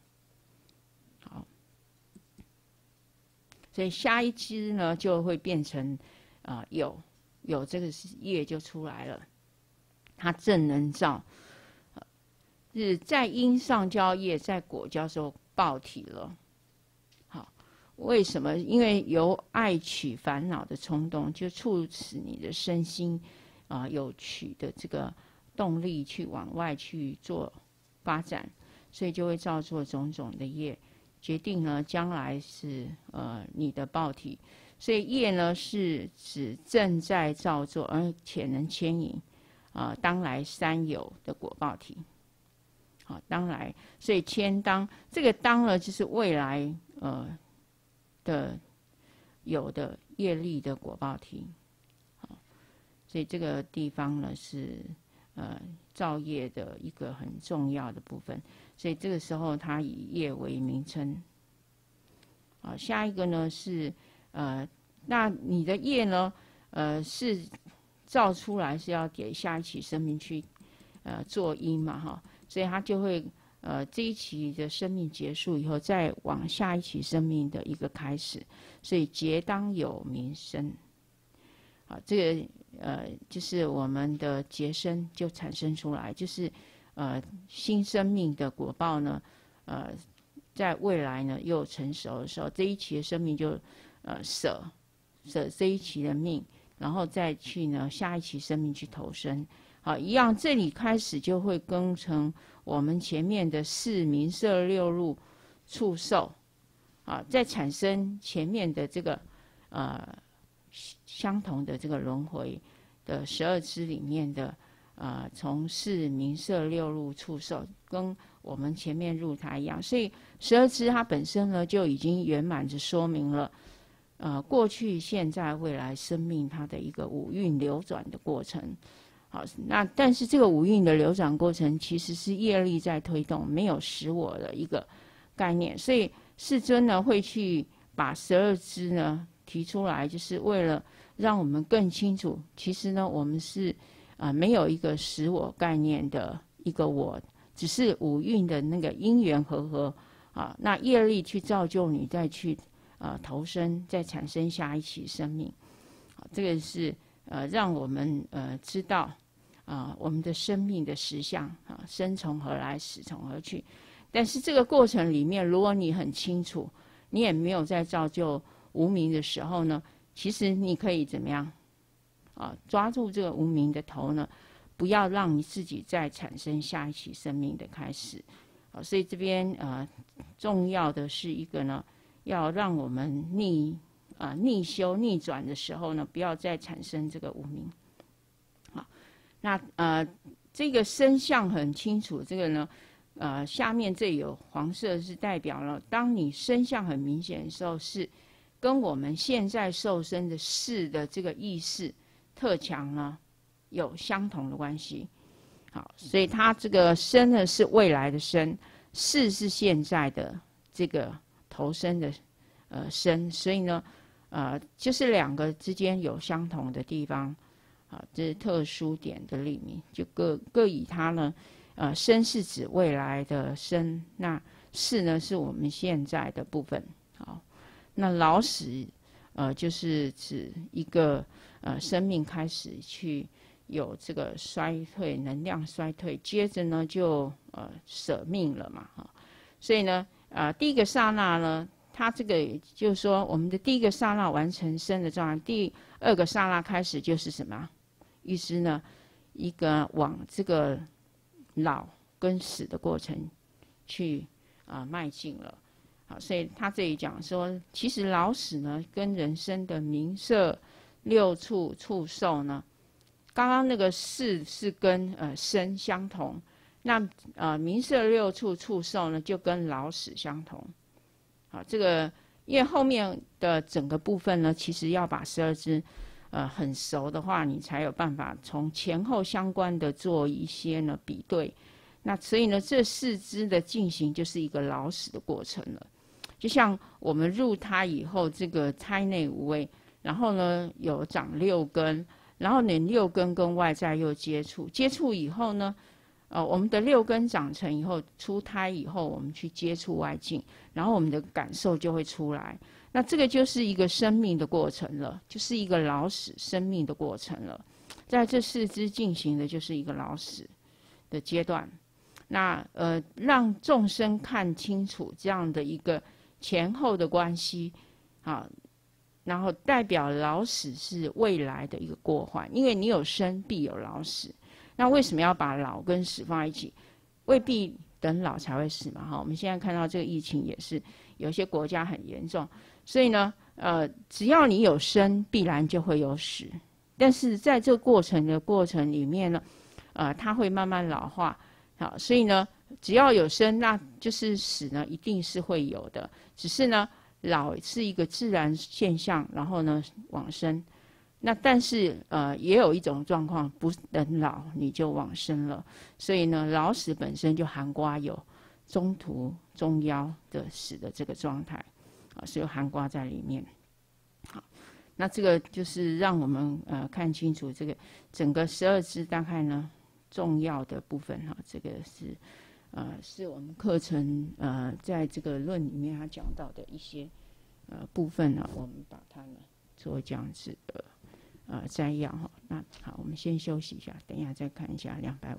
所以下一支呢就会变成有这个业就出来了，它正能造，是在因上交业，在果交时候报体了。好，为什么？因为由爱取烦恼的冲动，就促使你的身心有取的这个动力去往外去做发展，所以就会造作种种的业，决定呢将来是你的报体。所以业呢是指正在造作，而且能牵引当来三有的果报体。好，当来，所以牵当这个当呢，就是未来的有的业力的果报体。好，所以这个地方呢是造业的一个很重要的部分。所以这个时候它以业为名称。好，下一个呢是那你的业呢是造出来是要给下一期生命去做因嘛哈，所以它就会这一期的生命结束以后，再往下一期生命的一个开始，所以结当有名生。好，这个就是我们的结生就产生出来，就是新生命的果报呢在未来呢又成熟的时候，这一期的生命就舍这一期的命，然后再去呢下一期生命去投生。好，一样，这里开始就会更成我们前面的四名色六入触受，再产生前面的这个相同的这个轮回的12支里面的从四名色六入触受，跟我们前面入它一样，所以12支它本身呢就已经圆满地说明了过去、现在、未来生命它的一个五蕴流转的过程。好，那但是这个五蕴的流转过程其实是业力在推动，没有使我的一个概念，所以世尊呢会去把12支呢提出来，就是为了让我们更清楚，其实呢我们是没有一个使我概念的一个我，只是五蕴的那个因缘和那业力去造就你再去投生，再产生下一期生命。好，这个是让我们知道我们的生命的实相生从何来，死从何去。但是这个过程里面，如果你很清楚，你也没有在造就无明的时候呢，其实你可以怎么样抓住这个无明的头呢，不要让你自己再产生下一期生命的开始。所以这边重要的是一个呢，要让我们逆修逆转的时候呢，不要再产生这个无明。好，那这个身相很清楚，这个呢下面这有黄色是代表了，当你身相很明显的时候，是跟我们现在受身的事的这个意识特强呢有相同的关系。好，所以它这个身呢是未来的身，事是现在的这个投身的身，所以呢就是两个之间有相同的地方。好，这是特殊点的例名，就各以它呢身是指未来的身，那事呢是我们现在的部分。好，那老死就是指一个生命开始去有这个衰退，能量衰退，接着呢就舍命了嘛。所以呢第一个刹那呢，它这个就是说我们的第一个刹那完成生的状态，第二个刹那开始就是什么意思呢？一个往这个老跟死的过程去迈进了。好，所以他这里讲说，其实老死呢跟人生的名色六触触受呢，刚刚那个事是跟生相同，那名色六触触受呢就跟老死相同。好，这个因为后面的整个部分呢，其实要把12支很熟的话，你才有办法从前后相关的做一些呢比对。那所以呢，这4支的进行就是一个老死的过程了。 就像我们入胎以后，这个胎内无味，然后呢有长6根，然后你6根跟外在又接触，接触以后呢，我们的6根长成以后，出胎以后，我们去接触外境，然后我们的感受就会出来。那这个就是一个生命的过程了，就是一个老死生命的过程了。在这4支进行的就是一个老死的阶段。那让众生看清楚这样的一个前后的关系，啊，然后代表老死是未来的一个过患，因为你有生必有老死。那为什么要把老跟死放在一起？未必等老才会死嘛，哈。我们现在看到这个疫情也是，有些国家很严重，所以呢，只要你有生，必然就会有死。但是在这个过程里面呢，它会慢慢老化。好，所以呢，只要有生，那就是死呢，一定是会有的。只是呢，老是一个自然现象，然后呢，往生。那但是也有一种状况，不等老你就往生了。所以呢，老死本身就含括有中途、中夭的死的这个状态，是有含括在里面。好，那这个就是让我们看清楚这个整个12支大概呢。重要的部分哈，这个是我们课程在这个论里面他讲到的一些部分呢，我们把它呢做这样子的摘要哈。那好，我们先休息一下，等一下再看一下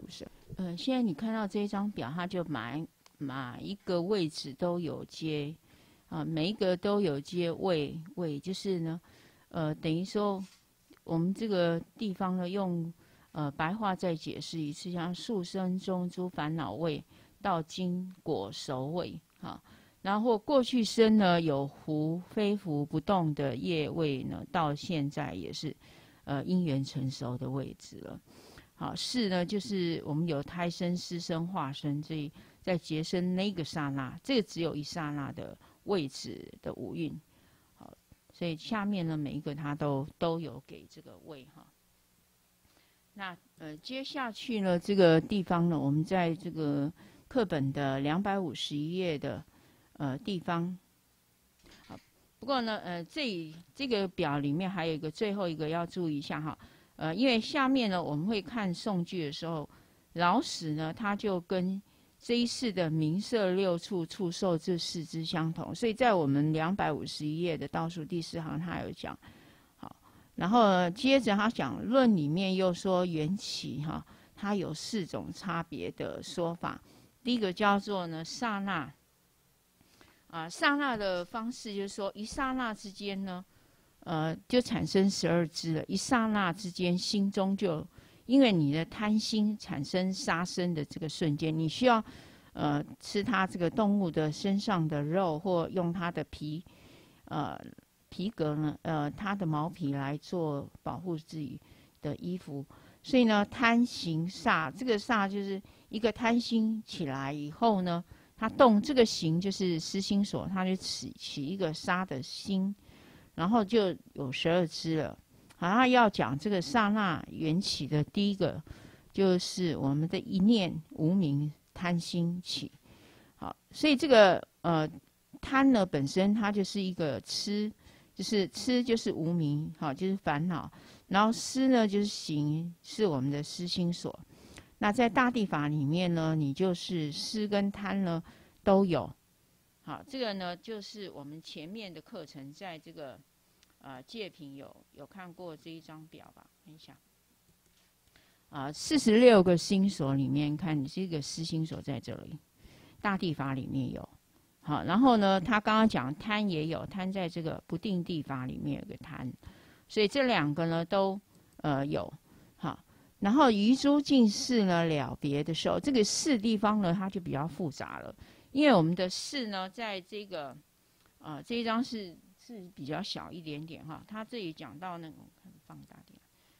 250。现在你看到这一张表，它就每一个位置都有接每一个都有接位，就是呢等于说我们这个地方呢用。白话再解释一次，像树生中诸烦恼位，到今果熟位，然后过去生呢有伏非伏不动的业位呢，到现在也是因缘成熟的位置了。好，是呢就是我们有胎生、湿生、化生，所以在结生那个刹那，这个只有一刹那的位置的五蕴。好，所以下面呢每一个它都有给这个位哈。那接下去呢，这个地方呢，我们在这个课本的251页的地方，不过呢，这个表里面还有一个最后一个要注意一下哈，因为下面呢我们会看颂句的时候，老死呢它就跟这一世的名色六处触受这4支相同，所以在我们251页的倒数第4行，它有讲。然后接着他讲论里面又说缘起哈，它有4种差别的说法。第一个叫做呢刹那，刹那的方式就是说一刹那之间呢，就产生12支了。一刹那之间，心中就因为你的贪心产生杀生的这个瞬间，你需要吃它这个动物的身上的肉，或用它的皮革呢，它的毛皮来做保护自己的衣服，所以呢，贪行煞，这个煞就是一个贪心起来以后呢，它动这个行就是思心所，它就起一个杀的心，然后就有12支了。好，它要讲这个刹那缘起的第一个，就是我们的一念无明贪心起。好，所以这个贪呢本身它就是一个痴。就是痴就是无明，好，就是烦恼。然后思呢就是行，是我们的思心所。那在大地法里面呢，你就是思跟贪呢都有。好，这个呢就是我们前面的课程在这个戒品有看过这一张表吧？看一下。46个心所里面，看你这个思心所在这里，大地法里面有。好，然后呢，他刚刚讲贪也有，贪在这个不定地法里面有个贪，所以这2个呢都有。好，然后于诸境事呢了别的时候，这个事地方呢它就比较复杂了，因为我们的事呢在这个这一张是比较小一点点哈，他这里讲到那种放大点，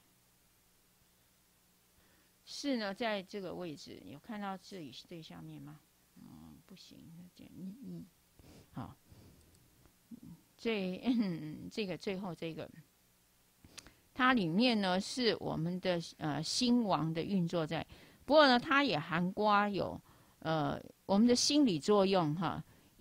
事呢在这个位置，有看到这里最下面吗？不行，好，这个最后这个，它里面呢是我们的心王的运作在，不过呢它也含括有我们的心理作用哈，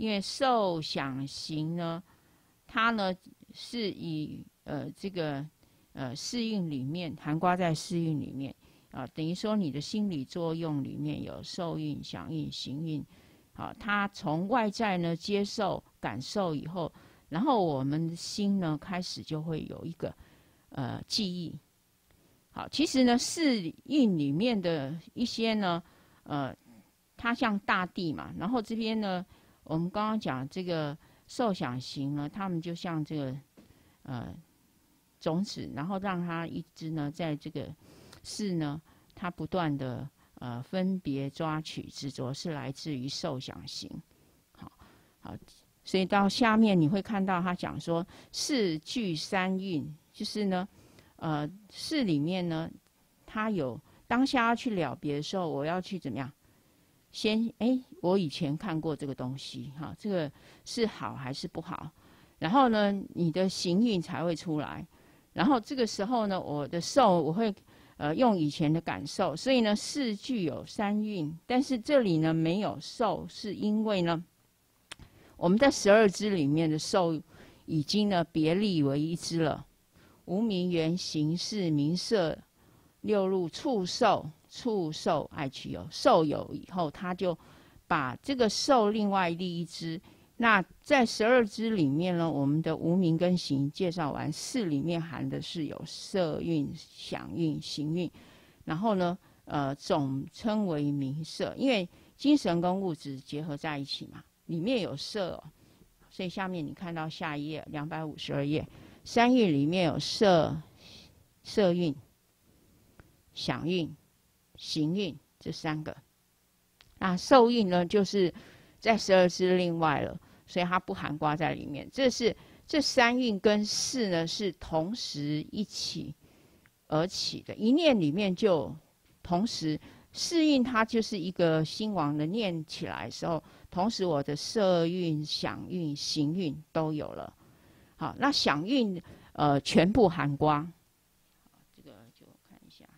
因为受想行呢，它呢是以这个四蕴里面含括在四蕴里面啊，等于说你的心理作用里面有受蕴、想蕴、行蕴，啊，它从外在呢接受感受以后，然后我们的心呢开始就会有一个记忆。好，其实呢四蕴里面的一些呢，它像大地嘛，然后这边呢。我们刚刚讲这个受想行呢，他们就像这个种子，然后让它一直呢在这个事呢，它不断的分别抓取执着，是来自于受想行。好，所以到下面你会看到他讲说事具三蕴，就是呢事里面呢，它有当下要去了别的时候，我要去怎么样？先我以前看过这个东西哈，这个是好还是不好？然后呢，你的行蕴才会出来。然后这个时候呢，我的受我会用以前的感受，所以呢，事具有三蕴，但是这里呢没有受，是因为呢，我们在12支里面的受已经呢别立为一支了，无名缘行识名色六入触受爱取有，受有以后，他就把这个受另外立一支。那在12支里面呢，我们的无名跟行介绍完，事里面含的是有色蕴、想蕴、行蕴，然后呢，总称为名色，因为精神跟物质结合在一起嘛，里面有色所以下面你看到下一页252页，三蕴里面有色蕴、想蕴、行蕴这三个，那受蕴呢，就是在12支另外了，所以它不含括在里面。这三蕴跟事呢是同时一起而起的，一念里面就同时四蕴它就是一个心王的念起来的时候，同时我的色蕴、想蕴、行蕴都有了。好，那想蕴全部含括。这个就看一下。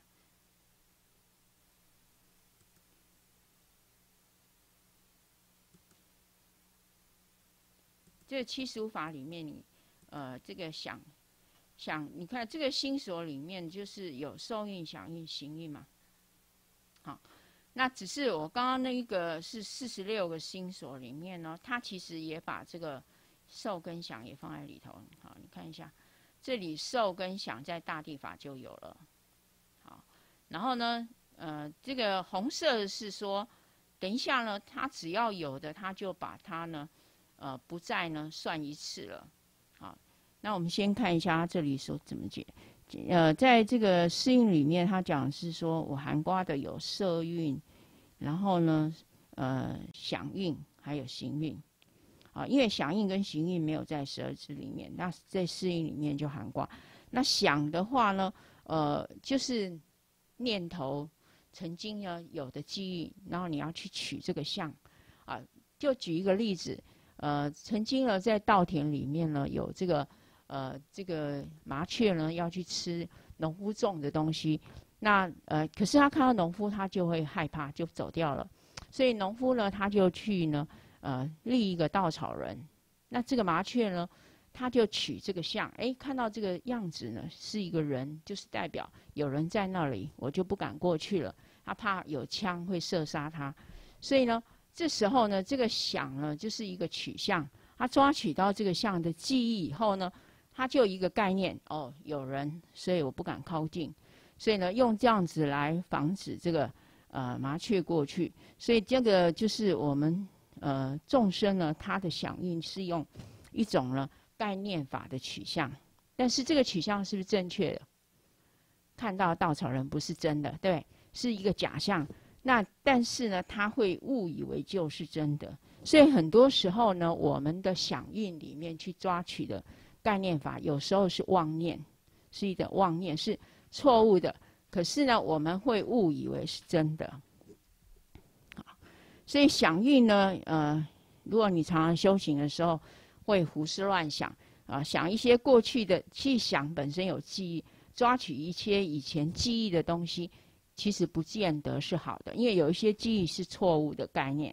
这75法里面，你这个想，你看这个心所里面就是有受蕴、想蕴、行蕴嘛。好，那只是我刚刚那一个是46个心所里面呢，它其实也把这个受跟想也放在里头。好，你看一下，这里受跟想在大地法就有了。好，然后呢，这个红色是说，等一下呢，它只要有的，它就把它呢。不再呢算一次了。好，那我们先看一下他这里说怎么解。在这个释蕴里面，他讲是说我含括的有色蕴，然后呢，想蕴还有行蕴。啊，因为想蕴跟行蕴没有在12支里面，那在释蕴里面就含括。那想的话呢，就是念头曾经呢有的记忆，然后你要去取这个相。啊，就举一个例子。曾经呢，在稻田里面呢，有这个麻雀呢要去吃农夫种的东西，那可是他看到农夫，他就会害怕，就走掉了。所以农夫呢，他就去呢，立一个稻草人。那这个麻雀呢，他就取这个相，看到这个样子呢，是一个人，就是代表有人在那里，我就不敢过去了。他怕有枪会射杀他，所以呢。这时候呢，这个想呢就是一个取向，他抓取到这个相的记忆以后呢，他就一个概念有人，所以我不敢靠近，所以呢用这样子来防止这个麻雀过去，所以这个就是我们众生呢，他的响应是用一种呢概念法的取向，但是这个取向是不是正确的？看到稻草人不是真的，对，是一个假象。那但是呢，他会误以为就是真的，所以很多时候呢，我们的想蕴里面去抓取的概念法，有时候是妄念，是一个妄念，是错误的。可是呢，我们会误以为是真的。好，所以想蕴呢，如果你常常修行的时候，会胡思乱想想一些过去的，去想本身有记忆，抓取一些以前记忆的东西。其实不见得是好的，因为有一些记忆是错误的概念，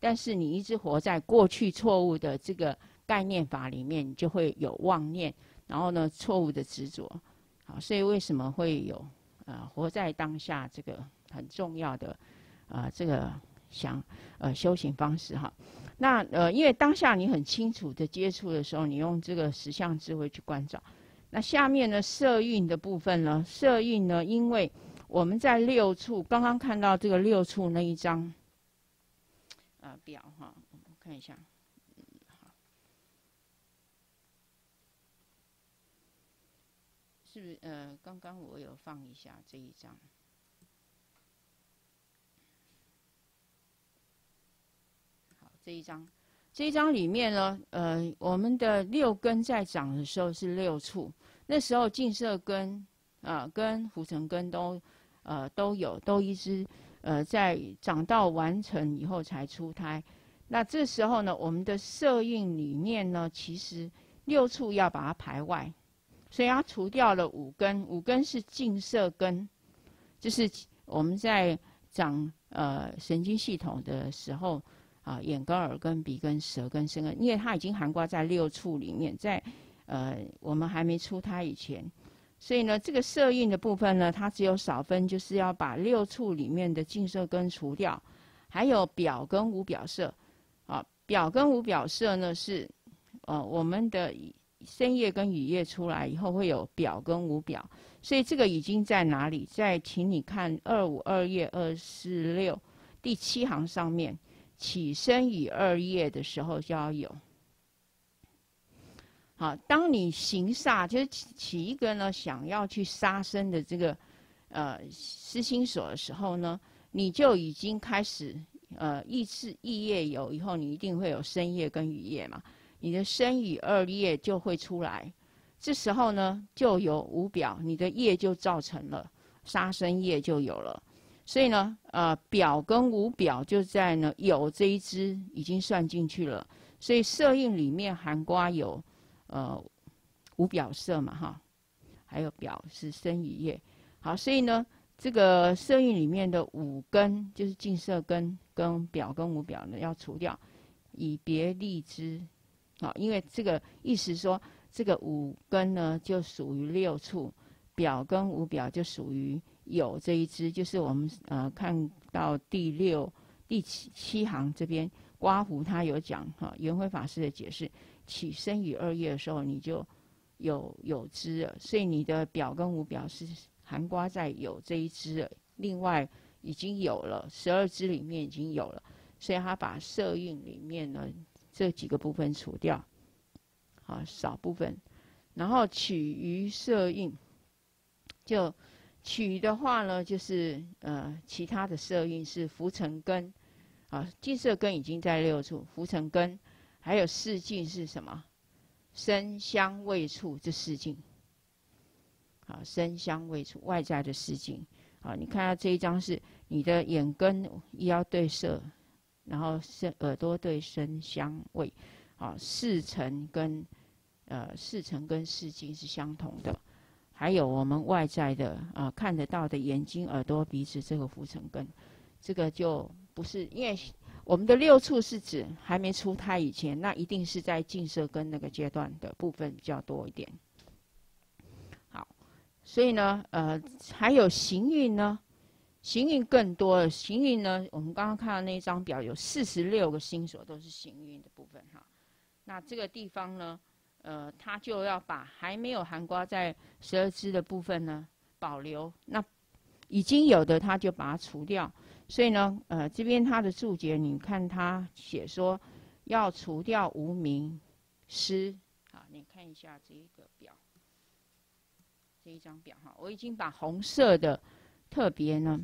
但是你一直活在过去错误的这个概念法里面，你就会有妄念，然后呢错误的执着。好，所以为什么会有活在当下这个很重要的这个修行方式哈？那因为当下你很清楚的接触的时候，你用这个实相智慧去观照。那下面呢色蕴的部分呢，色蕴呢，因为我们在六处刚刚看到这个六处那一张表哈，我们看一下，好，是不是刚刚我有放一下这一张。这一章里面呢，我们的六根在长的时候是六处，那时候净色根跟浮尘根都有，都一直在长到完成以后才出胎。那这时候呢，我们的色蕴里面呢，其实六处要把它排外，所以它除掉了五根，五根是净色根，就是我们在长神经系统的时候。眼根、耳根、鼻根、舌根、身根，因为它已经涵盖在六处里面，在我们还没出胎以前，所以呢，这个色蕴的部分呢，它只有少分，就是要把六处里面的净色根除掉，还有表跟无表色。表跟无表色呢是我们的身业跟语业出来以后会有表跟无表，所以这个已经在哪里？在请你看252页246第7行上面。起身语二业的时候就要有。好，当你行煞，就是起一个呢想要去杀生的这个思心所的时候呢，你就已经开始意业有以后，你一定会有身业跟语业嘛，你的身语二业就会出来。这时候呢就有无表，你的业就造成了杀生业就有了。所以呢，表跟无表就在呢有这一支已经算进去了，所以色蕴里面含括有无表色嘛哈，还有表是身语业。好，所以呢，这个色蕴里面的五根就是净色根跟表跟无表呢要除掉，以别立之。好，因为这个意思说，这个五根呢就属于六处，表跟无表就属于。有这一支，就是我们看到第七行这边刮胡他有讲圆辉法师的解释，起身语二业的时候你就有支了，所以你的表跟无表是含刮在有这一支了，另外已经有了12支里面已经有了，所以他把色蕴里面呢这几个部分除掉，少部分，然后取于色蕴就。取的话呢，就是其他的色蕴是浮尘根，净色根已经在六处，浮尘根还有四境是什么？身香味触这四境。身香味触外在的四境。你看到这一张是你的眼根要对色，然后耳朵对声香味，四尘跟四境是相同的。还有我们外在的看得到的眼睛、耳朵、鼻子这个浮尘根，这个就不是，因为我们的六处是指还没出胎以前，那一定是在净色根那个阶段的部分比较多一点。好，所以呢，还有行蕴呢，行蕴更多了。行蕴呢，我们刚刚看到那一张表有46个心所都是行蕴的部分哈。那这个地方呢？他就要把还没有含括在12支的部分呢保留，那已经有的他就把它除掉。所以呢，这边他的注解，你看他写说要除掉无明失。好，你看一下这一个表，这一张表哈，我已经把红色的特别呢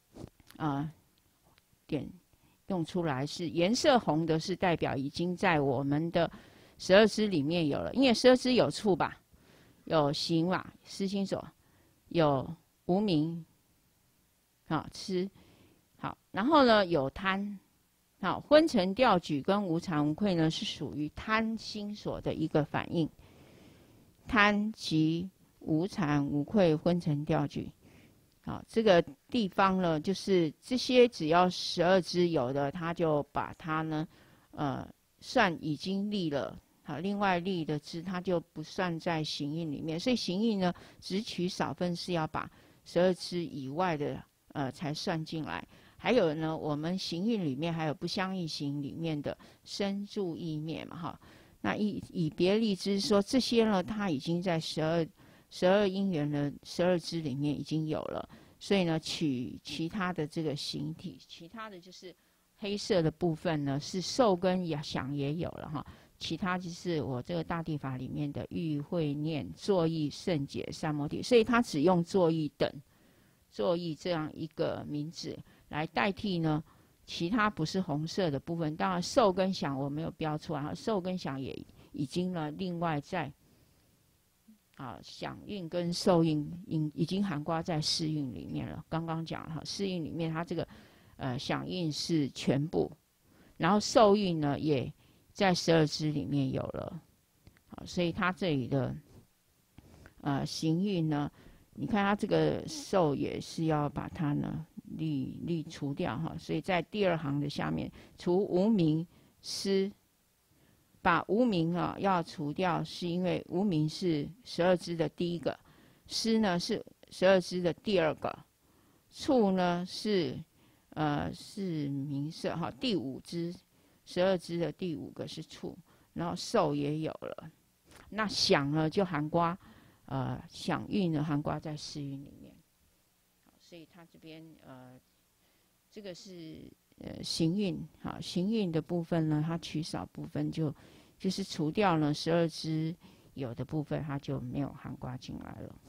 点用出来，是颜色红的是代表已经在我们的12支里面有了，因为12支有处吧，有行嘛，思心所，有无明，吃，好，然后呢有贪，好，昏沉调举跟无惭无愧呢是属于贪心所的一个反应，贪及无惭无愧昏沉调举， 好，这个地方呢，就是这些只要12支有的，他就把它呢，算已经立了。好，另外立的支，它就不算在行印里面。所以行印呢，只取少分是要把12支以外的才算进来。还有呢，我们行印里面还有不相应行里面的生住意灭嘛，哈。那以别立支说，这些呢，它已经在12因缘的12支里面已经有了，所以呢，取其他的这个形体，其他的就是黑色的部分呢，是受跟想也有了哈。其他就是我这个大地法里面的欲会念作意圣解三摩地，所以它只用作意等作意这样一个名字来代替呢，其他不是红色的部分。当然受跟想我没有标出来，受跟想也已经呢另外在想运跟受运已经含括在四运里面了。刚刚讲了四运里面它这个想运是全部，然后受运呢也在12支里面有了。好，所以它这里的行运呢，你看它这个受也是要把它呢滤除掉哈，所以在第2行的下面，除无明施，把无明要除掉，是因为无明是12支的第一个，施呢是12支的第2个，处呢是名色哈，第5支12支的第5个是处，然后受也有了，那想呢就含括想运呢含括在四运里面。好，所以他这边这个是行运，好，行运的部分呢，它取少部分就是除掉了12支有的部分，它就没有含括进来了。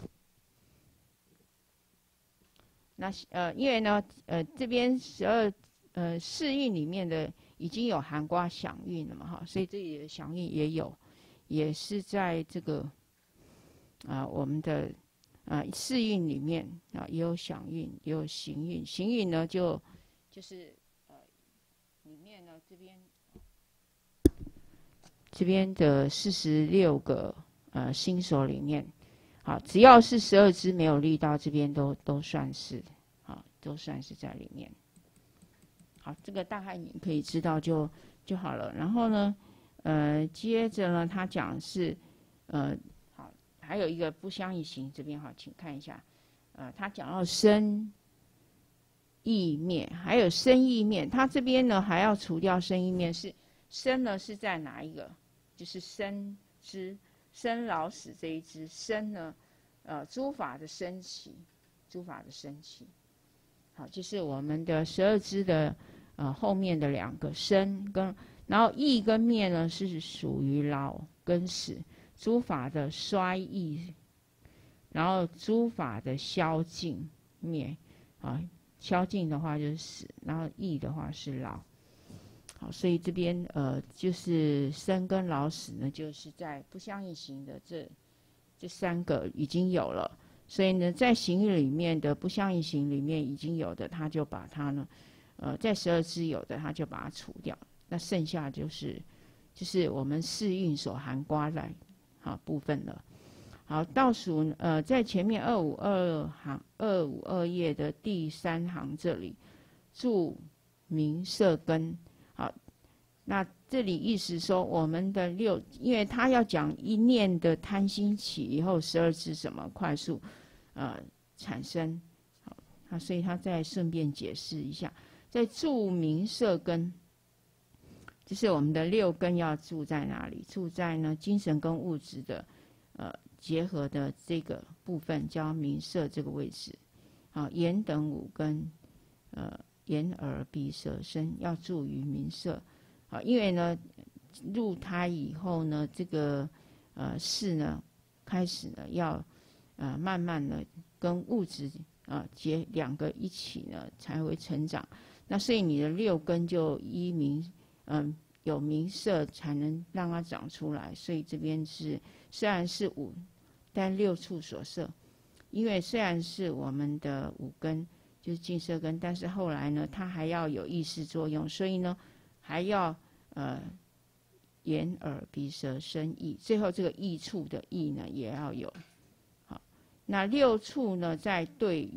那因为呢这边四运里面的已经有含括想运了嘛哈，所以这里的想运也是在这个我们的四运里面也有想运，也有行运。行运呢就是里面呢这边的46个心所里面，好，只要是12支没有立到这边都算是都算是在里面。好，这个大概你可以知道就好了。然后呢接着呢他讲是好，还有一个不相应行这边请看一下他讲到生意灭，还有生意灭，他这边呢还要除掉生意灭，是生呢是在哪一个？就是生之生老死这一支生呢诸法的生起，诸法的生起。好，就是我们的12支的后面的2个生跟，然后意跟灭呢是属于老跟死，诸法的衰异，然后诸法的消尽灭消尽的话就是死，然后异的话是老。好，所以这边就是生跟老死呢，就是在不相应行的这3个已经有了，所以呢，在行运里面的不相应行里面已经有的，他就把它呢，在12支有的，他就把它除掉，那剩下就是我们四运所含括在部分了。好，倒数在前面252页的第3行这里，注名色根。好，那这里意思说我们的6，因为他要讲一念的贪心起以后12支怎么快速产生，好，所以他再顺便解释一下，在住名色根，就是我们的6根要住在哪里？住在呢精神跟物质的结合的这个部分，叫名色这个位置。好，眼等5根眼耳鼻舌身要住于名色。好，因为呢入胎以后呢，这个识呢开始呢要慢慢的跟物质结2个一起呢才会成长。那所以你的6根就依名有名色才能让它长出来。所以这边是虽然是5，但6处所摄。因为虽然是我们的5根就是净色根，但是后来呢它还要有意识作用，所以呢还要眼耳鼻舌身意，最后这个意处的意呢也要有。好，那6处呢在对于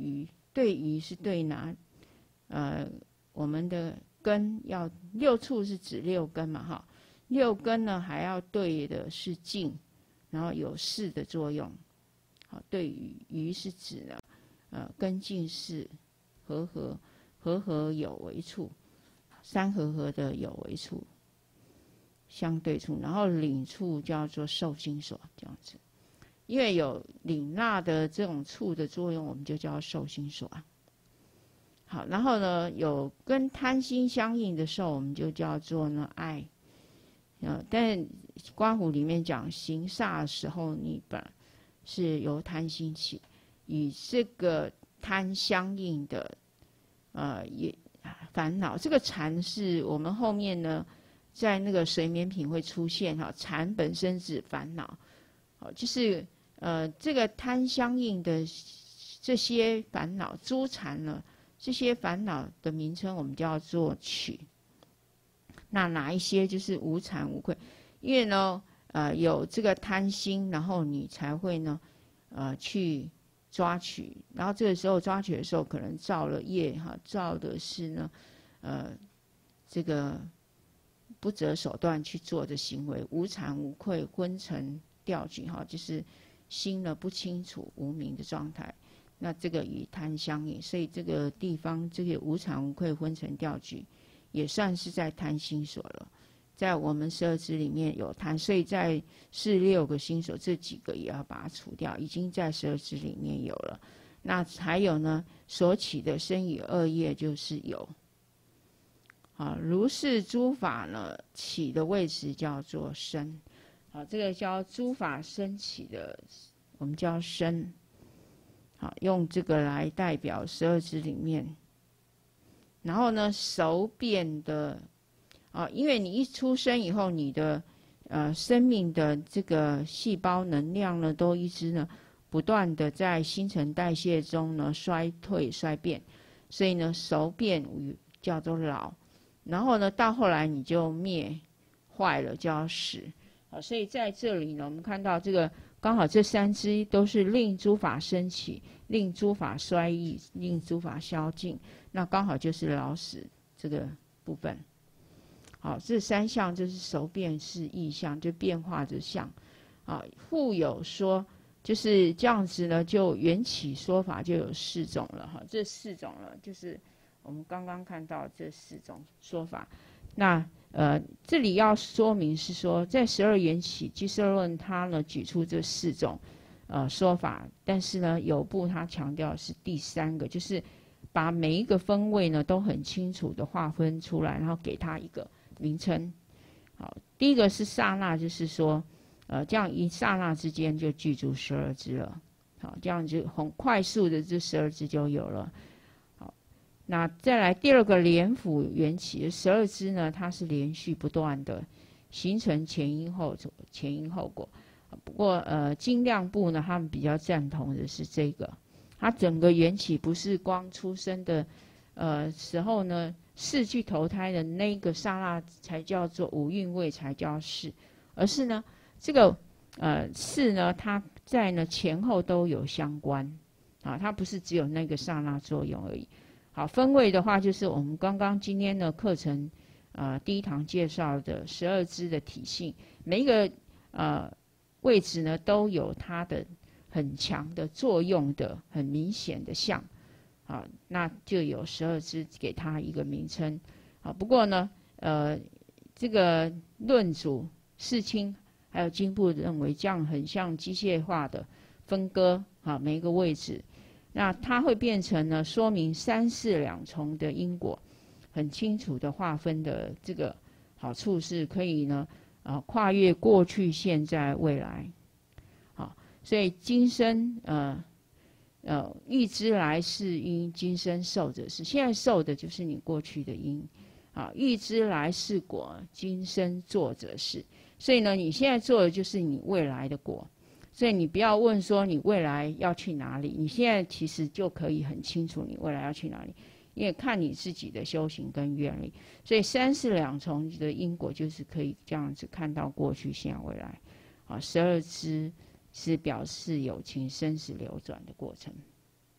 对于是对哪？我们的根要六处是指六根嘛，哈，六根呢还要对的是静，然后有事的作用。好，对于是指呢，根静事和合有为处，三合的有为处，相对处，然后领处叫做受心所，这样子。因为有领纳的这种处的作用，我们就叫受心所。好，然后呢，有跟贪心相应的受，我们就叫做呢爱。但刮胡里面讲行煞的时候，你本是由贪心起，与这个贪相应的也烦恼。这个禅是我们后面呢，在那个水眠品会出现哈。禅本身指烦恼，就是这个贪相应的这些烦恼，诸禅呢，这些烦恼的名称我们叫做取。那哪一些就是无惭无愧？因为呢，有这个贪心，然后你才会呢，去抓取，然后这个时候抓取的时候，可能造了业哈，造的是呢，这个不择手段去做的行为，无惭无愧，昏沉掉举哈，就是心呢不清楚无明的状态。那这个与贪相应，所以这个地方这个无惭无愧、昏沉掉举，也算是在贪心所了。在我们12支里面有贪，所以在46个心所这几个也要把它除掉，已经在12支里面有了。那还有呢，所起的身语恶业就是有。如是诸法呢起的位置叫做身。这个叫诸法生起的，我们叫身。用这个来代表12支里面。然后呢，熟变的因为你一出生以后，你的生命的这个细胞能量呢，都一直呢不断的在新陈代谢中呢衰退衰变，所以呢熟变叫做老，然后呢到后来你就灭坏了，叫死。所以在这里呢，我们看到这个刚好这3支都是令诸法升起，令诸法衰逸，令诸法消尽，那刚好就是老死这个部分。好，这3项就是熟变是异象，就变化的相。复有说，就是这样子呢，就缘起说法就有4种了哈。这4种了，就是我们刚刚看到这4种说法。那这里要说明是说，在12缘起俱舍论它呢举出这4种说法，但是呢有部它强调的是第3个，就是把每一个分位呢都很清楚的划分出来，然后给它一个名称。好，第一个是刹那，就是说这样一刹那之间就具足12支了。好，这样就很快速的这12支就有了。那再来第2个连辅缘起12支呢，它是连续不断的形成前因后果。不过精量部呢，他们比较赞同的是这个，它整个缘起不是光出生的时候呢，是去投胎的那个刹那才叫做五蕴位才叫是，而是呢这个是呢，它在呢前后都有相关它不是只有那个刹那作用而已。好，分位的话，就是我们刚刚今天的课程第1堂介绍的12支的体性，每一个位置呢都有它的很强的作用的很明显的相。好，那就有12支给它一个名称。好，不过呢这个论主世亲还有经部认为这样很像机械化的分割每一个位置，那它会变成呢说明3、4两重的因果，很清楚的划分的这个好处是可以呢跨越过去、现在、未来。好，所以今生欲知来世因，今生受者是。现在受的就是你过去的因欲知来世果，今生做者是。所以呢，你现在做的就是你未来的果。所以你不要问说你未来要去哪里，你现在其实就可以很清楚你未来要去哪里，因为看你自己的修行跟愿力。所以3、4两重的因果就是可以这样子看到过去、现在、未来。12支是表示有情生死流转的过程。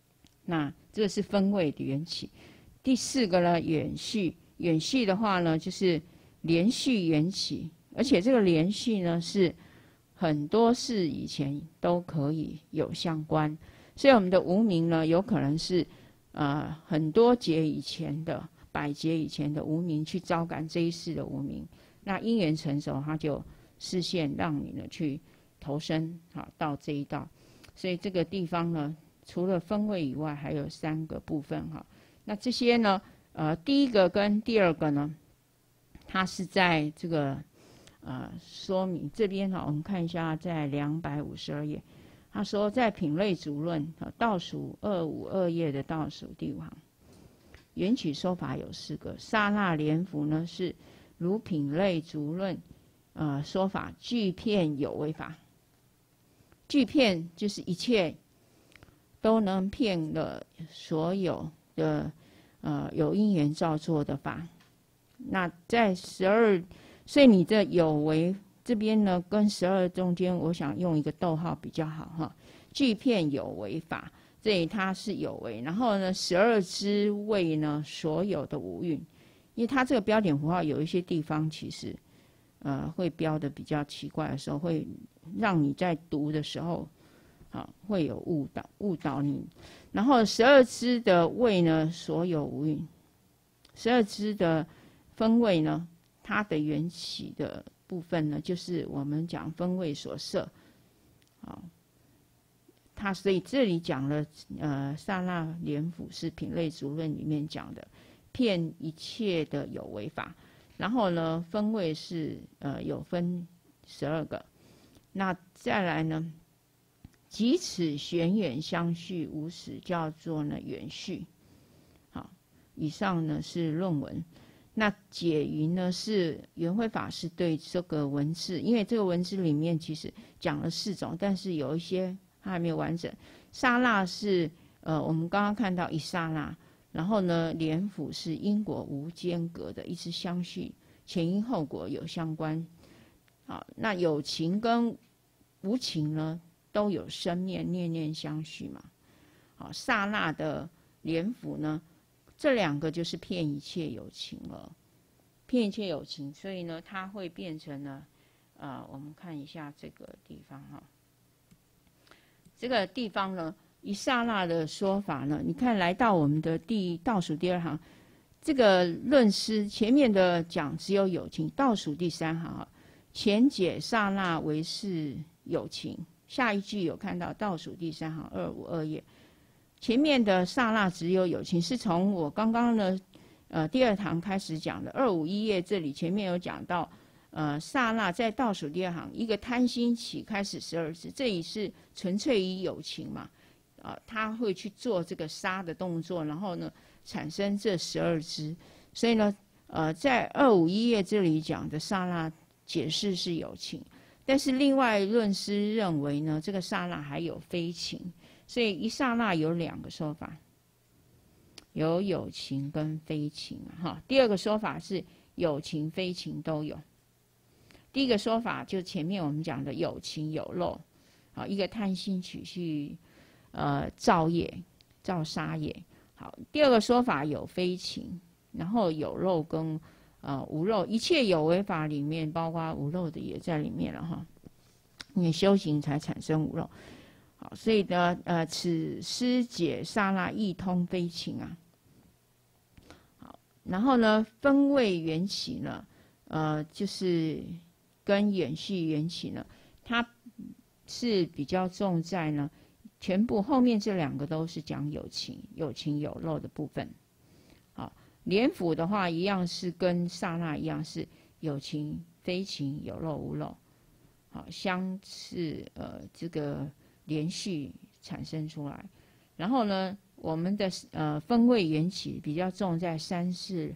那这个是分位的缘起。第4个呢，远续。远续的话呢，就是连续缘起，而且这个连续呢是很多事以前都可以有相关，所以我们的无明呢，有可能是很多劫以前的100劫以前的无明去招感这一世的无明，那因缘成熟，它就示现让你呢去投生到这一道。所以这个地方呢，除了分位以外，还有3个部分哈。那这些呢，第1个跟第2个呢，它是在这个说明这边哈，我们看一下在252页，他说在品类足论倒数252页的倒数第5行，缘起说法有4个，刹那莲福呢是如品类足论说法具遍有为法，具遍就是一切都能骗了所有的有因缘造作的法。那在12，所以你的有为这边呢，跟12中间，我想用一个逗号比较好哈。具遍有为法，这里它是有为，然后呢，12支为呢所有的五蕴，因为它这个标点符号有一些地方其实会标的比较奇怪的时候，会让你在读的时候会有误导你。然后12支的位呢，所有无蕴，12支的分位呢，它的缘起的部分呢，就是我们讲分位所摄，它所以这里讲了刹那莲福是品类足论里面讲的，骗一切的有为法。然后呢，分位是有分12个。那再来呢，即此玄远相续无始，叫做呢远续。好，以上呢是论文。那解云呢是圆慧法师对这个文字，因为这个文字里面其实讲了4种，但是有一些它还没有完整。刹那是我们刚刚看到一刹那，然后呢莲福是因果无间隔的，一直相续，前因后果有相关。好，那有情跟无情呢都有生念，念念相续嘛。好，刹那的莲福呢，这2个就是骗一切有情了，骗一切有情，所以呢，它会变成呢，我们看一下这个地方哈，这个地方呢，一刹那的说法呢，你看来到我们的倒数第2行，这个论师前面的讲只有有情，倒数第3行哈，前解刹那为是有情，下一句有看到倒数第3行252页。前面的刹那只有有情，是从我刚刚呢，第2堂开始讲的251页这里前面有讲到，刹那在倒数第2行，一个贪心起开始12支，这里是纯粹以有情嘛，他会去做这个杀的动作，然后呢产生这12支，所以呢，在251页这里讲的刹那解释是有情，但是另外论师认为呢，这个刹那还有非情。所以一刹那有2个说法，有有情跟非情哈。第2个说法是有情非情都有。第1个说法就前面我们讲的有情有漏，一个贪心起去造业造杀业。好，第2个说法有非情，然后有漏跟无漏，一切有为法里面包括无漏的也在里面了哈，因为修行才产生无漏。好，所以呢，此师解刹那亦通非情啊。好，然后呢，分位缘起呢，就是跟远续缘起呢，它是比较重在呢，全部后面这2个都是讲有情有漏的部分。好，莲福的话一样是跟刹那一样是有情非情有漏无漏。好，相似这个连续产生出来，然后呢，我们的分位缘起比较重在3世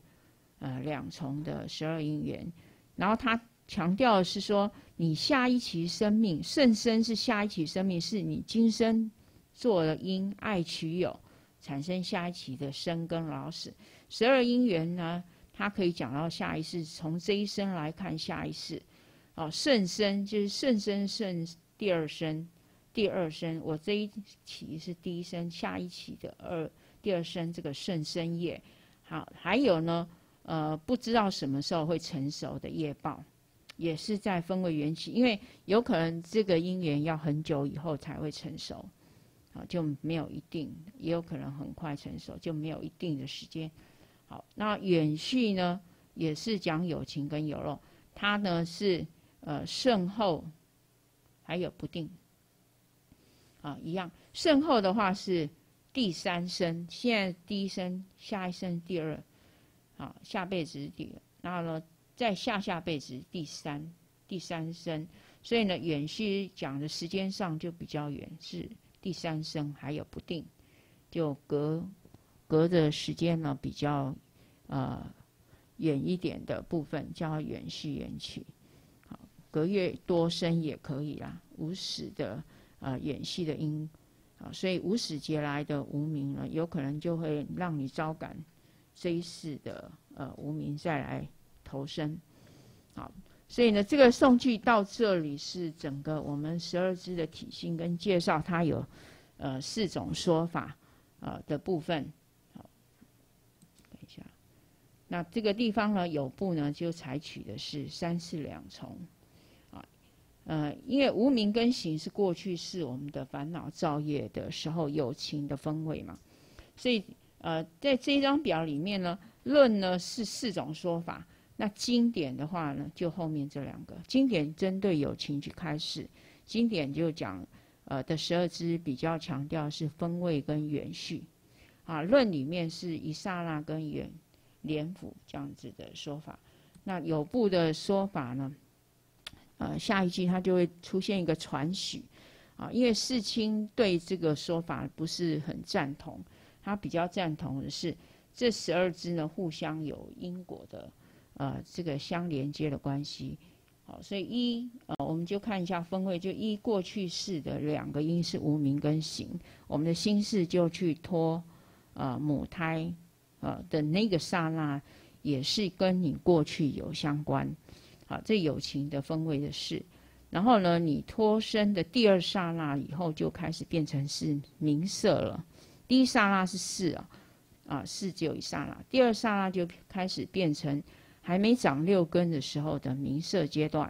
2重的12因缘，然后他强调的是说，你下一期生命甚深是下一期生命，是你今生做了因爱取有，产生下一期的生跟老死。12因缘呢，它可以讲到下一世，从这一生来看下一世。甚深就是甚深甚第2生。 第二声，我这一期是第一声，下一期的第二声这个顺生叶。好，还有呢，不知道什么时候会成熟的叶报，也是在分位缘起，因为有可能这个因缘要很久以后才会成熟，好，就没有一定，也有可能很快成熟，就没有一定的时间。好，那远续呢，也是讲有情跟有漏，它呢是顺后还有不定。啊，一样，顺后的话是第三声，现在第一声，下一声第二，好，下辈子是第二，然后呢，再下辈子第三声，所以呢，远续讲的时间上就比较远，是第三声，还有不定，就隔的时间呢比较远一点的部分叫远续远去，好，隔越多声也可以啦，无始的。演戏的因，所以无始劫来的无明呢，有可能就会让你招感这一世的无明再来投生。好，所以呢，这个颂句到这里是整个我们12支的体性跟介绍，它有4种说法的部分。好，看一下，那这个地方呢，有部呢就采取的是3世两重。因为无明跟行是过去是我们的烦恼造业的时候有情的分位嘛，所以在这一张表里面呢，论呢是4种说法，那经典的话呢，就后面这2个。经典针对有情去开示，经典就讲的12支比较强调是分位跟缘续，论里面是一刹那跟连辅这样子的说法。那有部的说法呢？下一句它就会出现一个传许，因为世亲对这个说法不是很赞同，他比较赞同的是这12支呢互相有因果的这个相连接的关系。好，所以我们就看一下分位，就过去世的2个因是无明跟行，我们的心事就去托母胎的那个刹那，也是跟你过去有相关。好，这有情的分位的事，然后呢，你脱身的第2刹那以后，就开始变成是名色了。第1刹那是事事只有1刹那，第2刹那就开始变成还没长6根的时候的名色阶段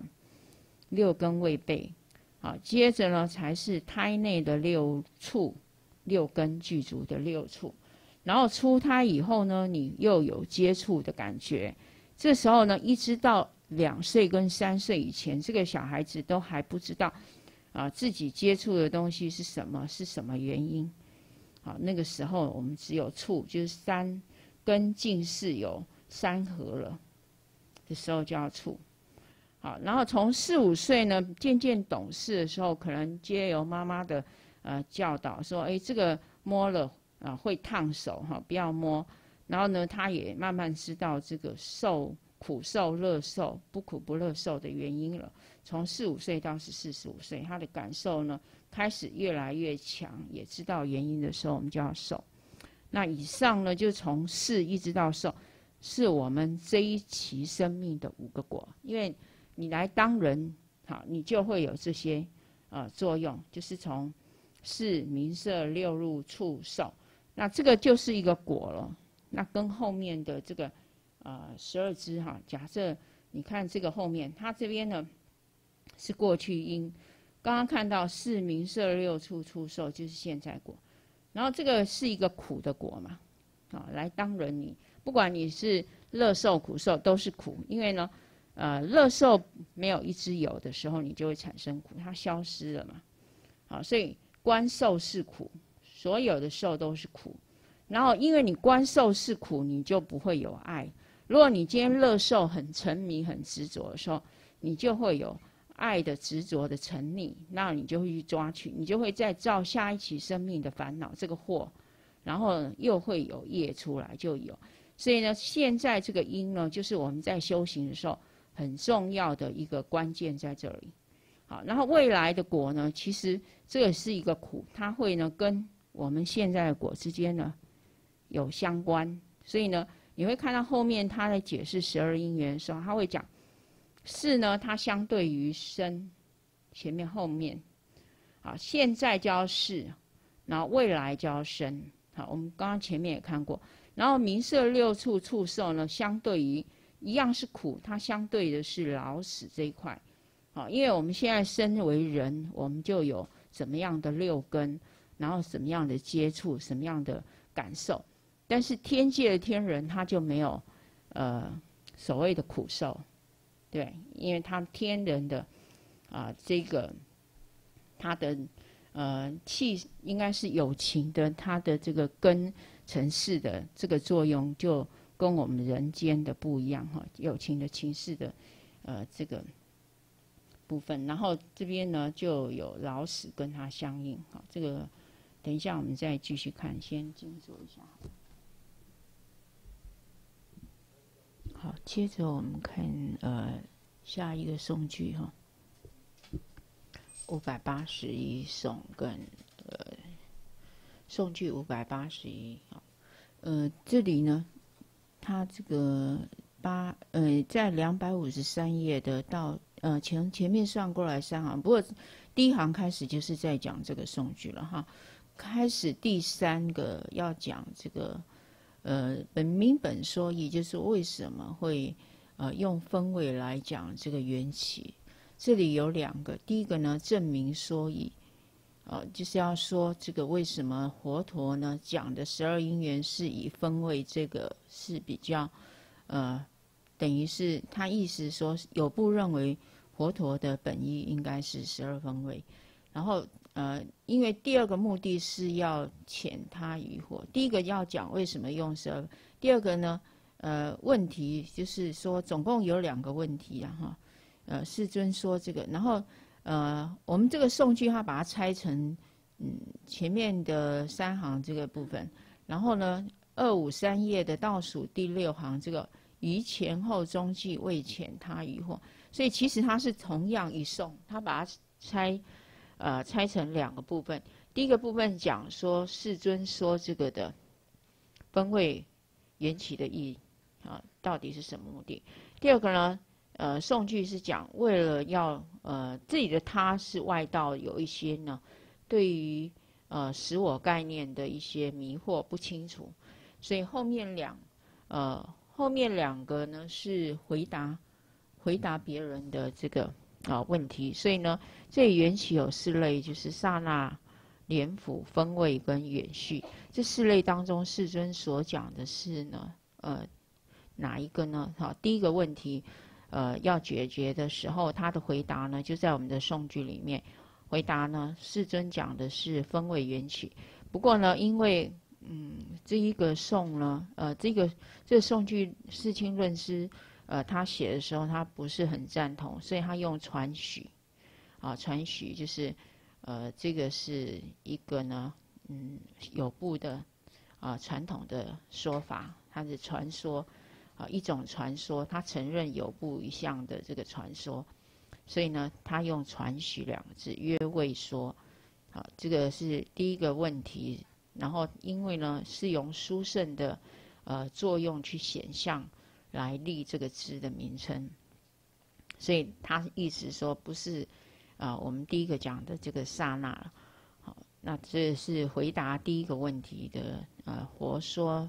，6根未备。接着呢才是胎内的6处，6根具足的6处，然后出胎以后呢，你又有接触的感觉，这时候呢，一直到2岁跟3岁以前，这个小孩子都还不知道自己接触的东西是什么，是什么原因。好，那个时候我们只有触，就是3跟近视有3合了的时候叫触。好，然后从4、5岁呢，渐渐懂事的时候，可能藉由妈妈的教导说，这个摸了会烫手不要摸。然后呢，他也慢慢知道这个苦受乐受不苦不乐受的原因了。从4、5岁到14、15岁，他的感受呢开始越来越强，也知道原因的时候，我们就要受。那以上呢，就从4一直到受，是我们这一期生命的5个果。因为你来当人，好，你就会有这些作用，就是从4名色6入触受，那这个就是一个果了。那跟后面的这个12支假设你看这个后面，它这边呢是过去因，刚刚看到4名色6处触受就是现在果，然后这个是一个苦的果嘛，来当人你不管你是乐受苦受都是苦，因为呢乐受没有一支有的时候，你就会产生苦，它消失了嘛。好，所以观受是苦，所有的受都是苦。然后因为你观受是苦，你就不会有爱。如果你今天乐受很沉迷很执着的时候，你就会有爱的执着的沉溺，那你就会去抓取，你就会再造下一期生命的烦恼这个祸，然后又会有业出来就有。所以呢，现在这个因呢，就是我们在修行的时候很重要的一个关键在这里。好，然后未来的果呢，其实这个是一个苦，它会呢跟我们现在的果之间呢有相关。所以呢，你会看到后面他在解释12因缘的时候，他会讲4呢，它相对于生，前面后面好，现在就要世，然后未来就要生。好，我们刚刚前面也看过。然后名色六处触受呢，相对于一样是苦，它相对的是老死这一块。好，因为我们现在身为人，我们就有什么样的六根，然后什么样的接触，什么样的感受。但是天界的天人他就没有所谓的苦受，对，因为他天人的这个他的气应该是有情的，他的这个根尘世的这个作用就跟我们人间的不一样哈，有情的情世的这个部分，然后这边呢就有老死跟它相应，好，这个等一下我们再继续看，先静坐一下。好，接着我们看下一个颂句哈，581颂跟颂句581，这里呢，它这个在253页的到前面算过来3行，不过第一行开始就是在讲这个颂句了哈，开始第3个要讲这个。本明本说义，就是为什么会用分位来讲这个缘起。这里有2个，第一个呢证明说义，就是要说这个为什么佛陀呢讲的12因缘是以分位，这个是比较等于是他意思说有部认为佛陀的本意应该是12分位，然后因为第2个目的是要遣他于火，第一个要讲为什么用12，第2个呢，问题就是说总共有2个问题啊哈，世尊说这个，然后我们这个颂句他把它拆成前面的3行这个部分，然后呢253页的倒数第6行这个于前后中继未遣他于火，所以其实它是同样一颂，他把它拆成2个部分。第一个部分讲说世尊说这个的分位缘起的意义到底是什么目的。第2个呢，颂句是讲为了要这里的他是外道有一些呢对于使我概念的一些迷惑不清楚，所以后面2个呢是回答别人的这个问题，所以呢，这里缘起有4类，就是刹那、连辅、分位跟远续。这4类当中，世尊所讲的是呢，哪一个呢？好，第一个问题，要解决的时候，他的回答呢，就在我们的颂句里面。回答呢，世尊讲的是分位缘起。不过呢，因为这一个颂呢，这个颂句释亲论师。他写的时候他不是很赞同，所以他用传许，传许就是这个是一个呢，有部的传统的说法，它是传说一种传说，他承认有部一项的这个传说，所以呢，他用传许2个字，约未说，这个是第一个问题。然后因为呢是用殊胜的作用去显象。来立这个支的名称，所以他意思说不是我们第一个讲的这个刹那。好，那这是回答第一个问题的佛说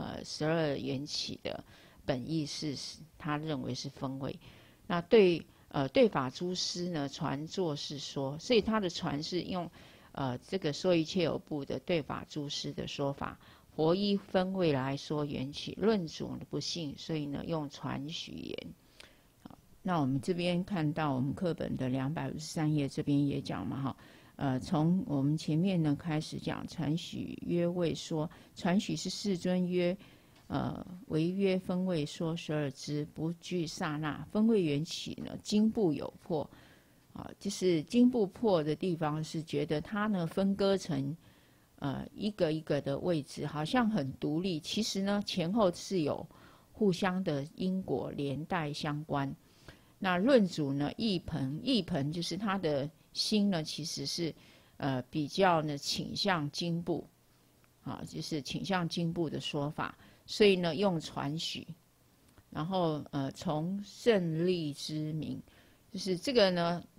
12缘起的本意是他认为是分位。那对法诸师呢传作是说，所以他的传是用这个说一切有部的对法诸师的说法。佛依分位来说缘起，论主不信，所以呢用传许言。那我们这边看到我们课本的253页这边也讲嘛哈，从我们前面呢开始讲传许约位说，传许是世尊约，为约分位说12支，不具刹那，分位缘起呢经部有破，就是经部破的地方是觉得它呢分割成。一个一个的位置好像很独立，其实呢前后是有互相的因果连带相关。那论主呢义朋就是他的心呢其实是比较呢倾向经部就是倾向经部的说法，所以呢用传许，然后从胜利之名，就是这个呢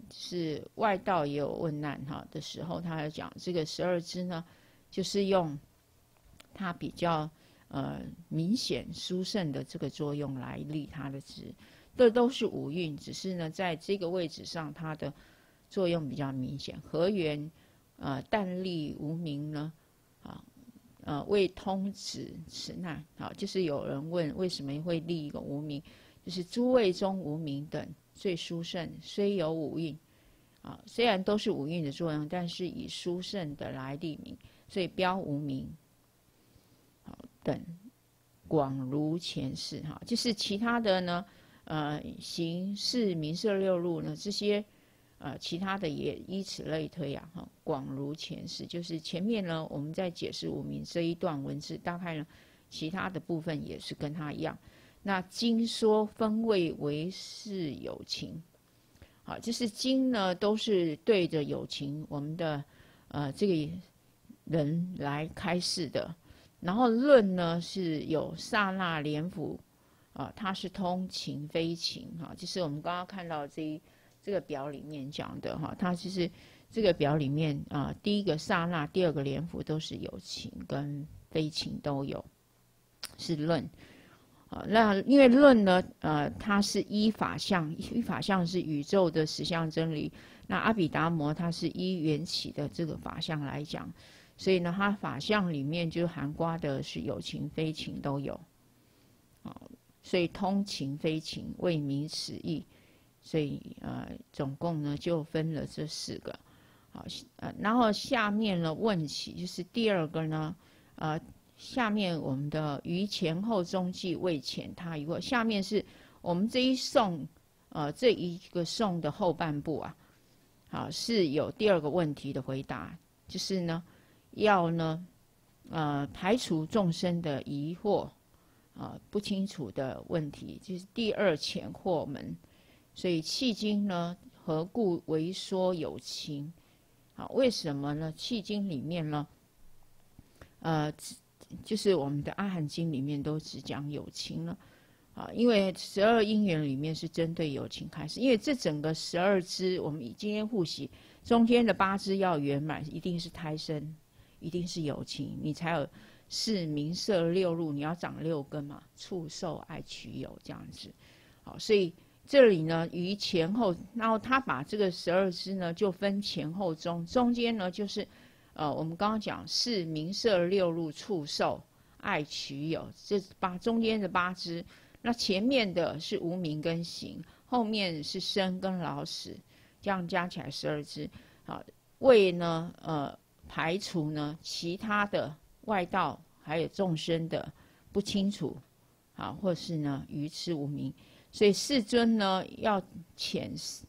是外道也有问难的时候，他要讲这个12支呢，就是用它比较明显殊胜的这个作用来立它的支，这都是五蕴，只是呢在这个位置上它的作用比较明显。和缘但立无明呢，为通此难，就是有人问为什么会立一个无明，就是诸位中无明等最殊胜，虽有五蕴虽然都是五蕴的作用，但是以殊胜的来立名，所以标无明等广如前世就是其他的呢行识名色六路呢这些其他的也依此类推广如前世，就是前面呢我们在解释无明这一段文字，大概呢其他的部分也是跟它一样。那经说分位为是有情，就是经呢都是对着有情我们的这个人来开示的，然后论呢是有刹那连辅它是通情非情就是我们刚刚看到这个表里面讲的它其实这个表里面第一个刹那，第二个连辅都是有情跟非情都有，是论那因为论呢它是依法相，依法相是宇宙的实相真理，那阿毗达摩它是依缘起的这个法相来讲，所以呢它法相里面就含括的是有情非情都有所以通情非情为名此义，所以总共呢就分了这4个然后下面呢问起就是第二个呢下面我们的于前后中继未遣他疑惑，下面是我们这一颂这一个颂的后半部是有第二个问题的回答，就是呢要呢排除众生的疑惑不清楚的问题，就是第二遣惑门。所以契经呢何故为说有情为什么呢？契经里面呢就是我们的阿含经里面都只讲有情了因为12因缘里面是针对有情开始，因为这整个12支我们今天复习中间的8支要圆满，一定是胎生，一定是有情，你才有识名色六路，你要长6根嘛，触受爱取有这样子所以这里呢于前后，然后他把这个12支呢就分前后中，中间呢就是我们刚刚讲是名色六路触受爱取有，这中间的8支，那前面的是无明跟行，后面是生跟老死，这样加起来12支为呢排除呢其他的外道还有众生的不清楚或是呢愚痴无明，所以世尊呢要遣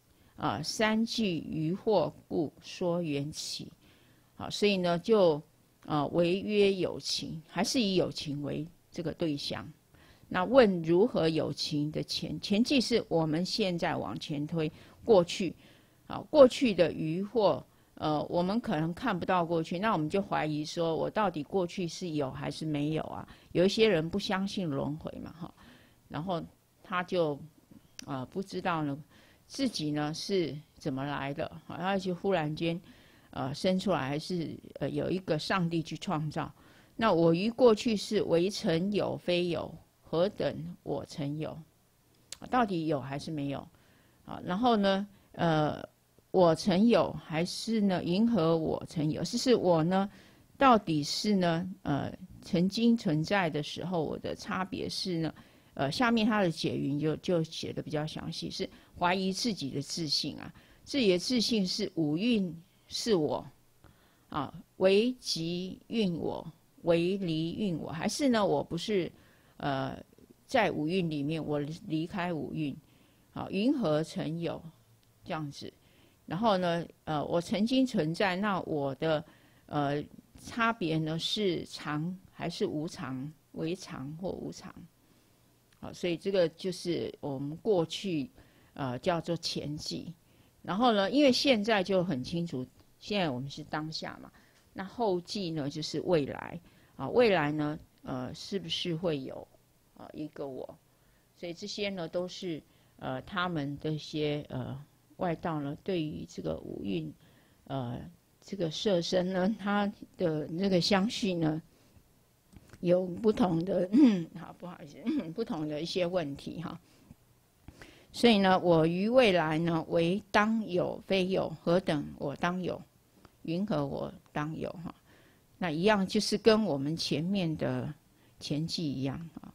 3句疑惑故说缘起所以呢就为约有情，还是以有情为这个对象。那问如何有情的前记是我们现在往前推过去过去的疑惑我们可能看不到过去，那我们就怀疑说我到底过去是有还是没有有一些人不相信轮回嘛然后他就不知道呢自己呢是怎么来的然后就忽然间生出来，还是有一个上帝去创造。那我于过去是为曾有非有，何等我曾有到底有还是没有然后呢我曾有还是呢银河我曾有，是我呢到底是呢曾经存在的时候，我的差别是呢下面他的解云就写的比较详细，是怀疑自己的自信自己的自信是五蕴是我为即蕴我，为离蕴我，还是呢我不是在五蕴里面，我离开五蕴云何曾有这样子。然后呢我曾经存在，那我的差别呢是常还是无常，为常或无常所以这个就是我们过去叫做前记。然后呢因为现在就很清楚，现在我们是当下嘛，那后记呢就是未来未来呢是不是会有一个我，所以这些呢都是他们的一些外道呢，对于这个五蕴，这个色身呢，它的那个相续呢，有不同的，好，不好意思，不同的一些问题哈。所以呢，我于未来呢，为当有非有，何等我当有？云何我当有？哈，那一样就是跟我们前面的前记一样啊。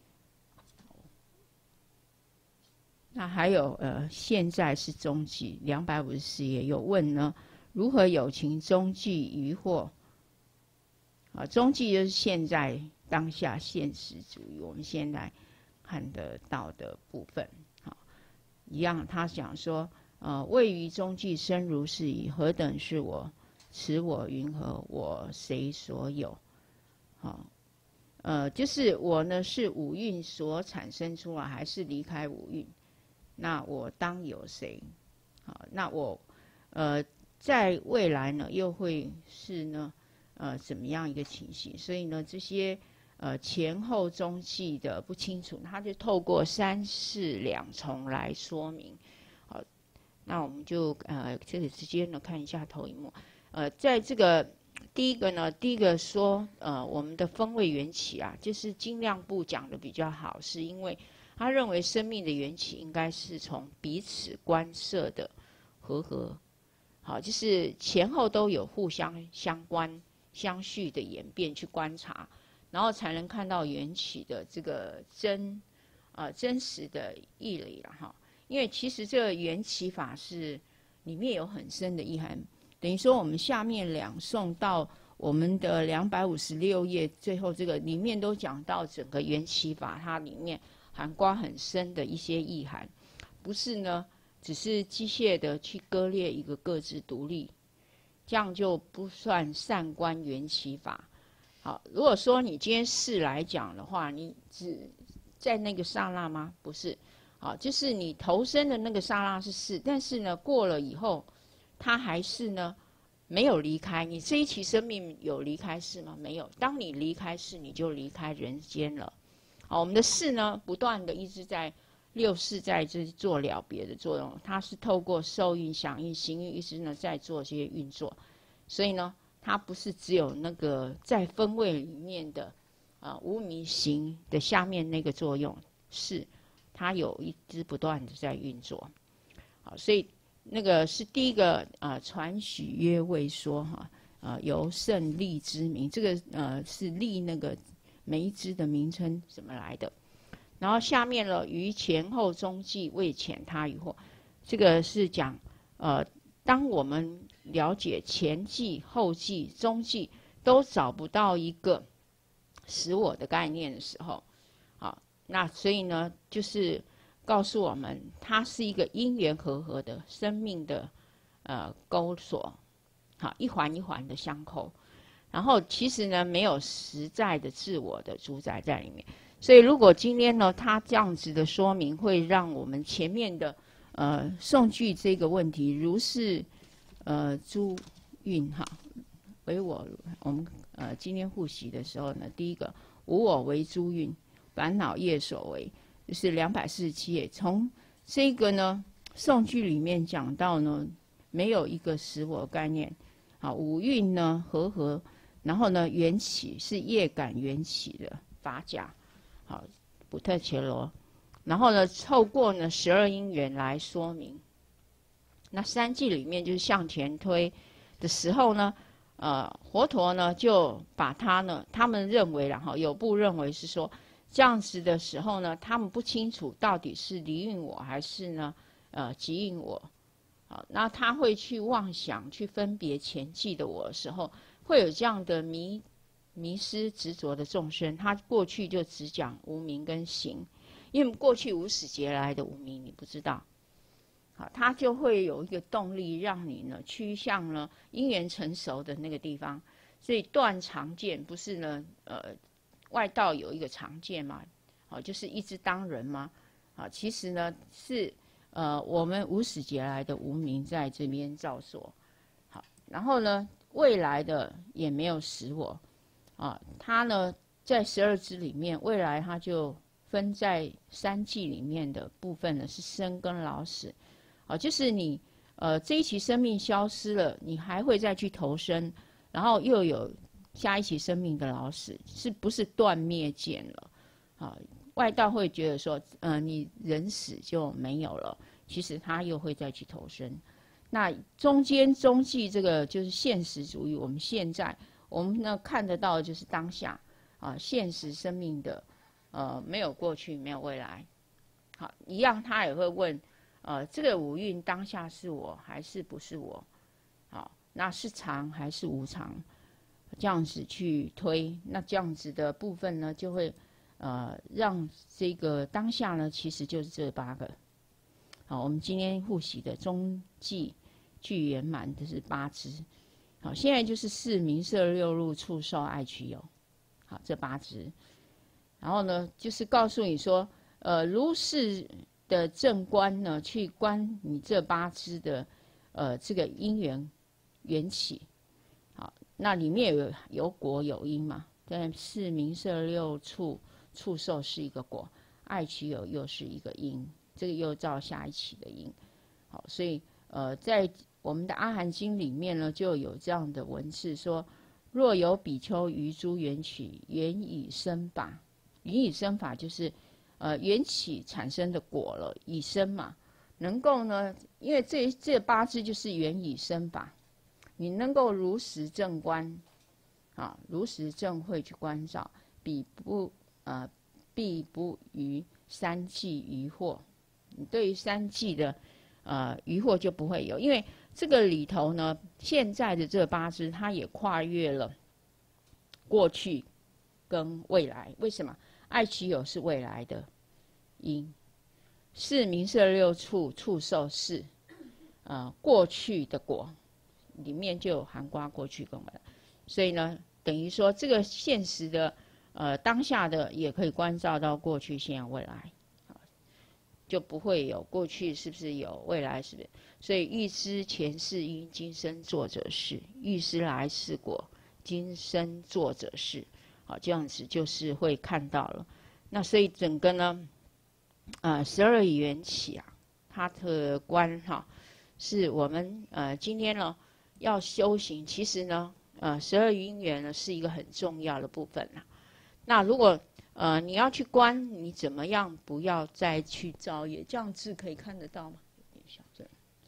那还有现在是中记254页有问呢，如何有情中记疑惑？啊，中记就是现在当下现实主义，我们现在看得到的部分。好，一样，他讲说，位于中记身如是矣，何等是我？此我云何？我谁所有？好，就是我呢是五蕴所产生出来，还是离开五蕴？那我当有谁？好，那我在未来呢又会是呢怎么样一个情形？所以呢这些前后中记的不清楚，他就透过三世两重来说明。好，那我们就这个直接呢看一下投影幕。在这个第一个说我们的分位缘起啊，就是精量部讲的比较好，是因为他认为生命的缘起应该是从彼此观摄的和，好，就是前后都有互相相关相续的演变去观察，然后才能看到缘起的这个真实的义理了哈。因为其实这个缘起法是里面有很深的意涵，等于说我们下面两颂到我们的256页最后这个里面都讲到整个缘起法，它里面含括很深的一些意涵，不是呢只是机械的去割裂一个各自独立，这样就不算善观缘起法。好，如果说你今天是来讲的话，你只在那个刹那吗？不是，好，就是你投身的那个刹那是是，但是呢过了以后，它还是呢没有离开。你这一期生命有离开世吗？没有。当你离开世，你就离开人间了。好，我们的世呢，不断的一直在六世在这做了别的作用，它是透过受运、想运、行运一直呢在做这些运作，所以呢，它不是只有那个在分位里面的无明行的下面那个作用，是它有一直不断的在运作。好，所以那个是第一个传许曰未说哈由胜利之名，这个是利那个每一支的名称怎么来的？然后下面了于前后中记未遣他疑惑，这个是讲当我们了解前记、后记、中记都找不到一个使我的概念的时候，好，那所以呢，就是告诉我们，它是一个因缘和的生命的钩索，好，一环一环的相扣。然后其实呢，没有实在的自我的主宰在里面。所以如果今天呢，他这样子的说明，会让我们前面的宋句这个问题，如是诸蕴哈，为我们今天复习的时候呢，第一个无我为诸蕴，烦恼业所为，就是247页。从这个呢宋句里面讲到呢，没有一个使我概念。好，五蕴呢和，然后呢缘起是业感缘起的法甲，好，补特伽罗，然后呢透过呢12因缘来说明。那三记里面就是向前推的时候呢，佛陀呢就把他呢，他们认为然后有部认为是说这样子的时候呢，他们不清楚到底是离蕴我还是呢即蕴我。好，那他会去妄想去分别前记的我的时候，会有这样的迷失执着的众生。他过去就只讲无明跟行，因为过去无始劫来的无明你不知道，好，他就会有一个动力让你呢趋向呢因缘成熟的那个地方。所以断常见不是呢外道有一个常见嘛，好，就是一直当人吗？好，其实呢是我们无始劫来的无明在这边造作。好，然后呢未来的也没有使我他呢在12支里面，未来他就分在三季里面的部分呢是生跟老死。 就是你这一期生命消失了，你还会再去投生，然后又有下一期生命的老死，是不是断灭见了？外道会觉得说，你人死就没有了，其实他又会再去投生。那中继这个就是现实主义，我们现在我们呢看得到的就是当下现实生命的没有过去，没有未来。好，一样他也会问，这个五蕴当下是我还是不是我？好，那是常还是无常？这样子去推，那这样子的部分呢，就会让这个当下呢，其实就是这8个。好，我们今天复习的中继具圆满的是8支。好，现在就是4名色6入触受爱取有。好，这8支。然后呢，就是告诉你说，如是的正观呢，去观你这8支的这个因缘缘起。好，那里面有果有因嘛？但4名色6触受是一个果，爱取有又是一个因。这个又照下一期的因。好，所以在我们的阿含经里面呢，就有这样的文字说：若有比丘于诸缘起，缘以生法。缘以生法就是缘起产生的果了，以生嘛，能够呢，因为这8支就是缘以生法，你能够如实正观如实正会去关照，必不于三际疑惑。你对于三际的疑惑就不会有，因为这个里头呢，现在的这8支它也跨越了过去跟未来。为什么？爱取有是未来的因，4名色6触受是过去的果，里面就有含括过去跟未来。所以呢，等于说这个现实的当下的也可以关照到过去、现在、未来。就不会有过去是不是有，未来是不是？所以欲知前世因，今生作者是；欲知来世果，今生作者是。好，这样子就是会看到了。那所以整个呢，12缘起它的观是我们今天呢要修行。其实呢，12因缘呢是一个很重要的部分那如果你要去观，你怎么样不要再去造业？这样字可以看得到吗？有点小声。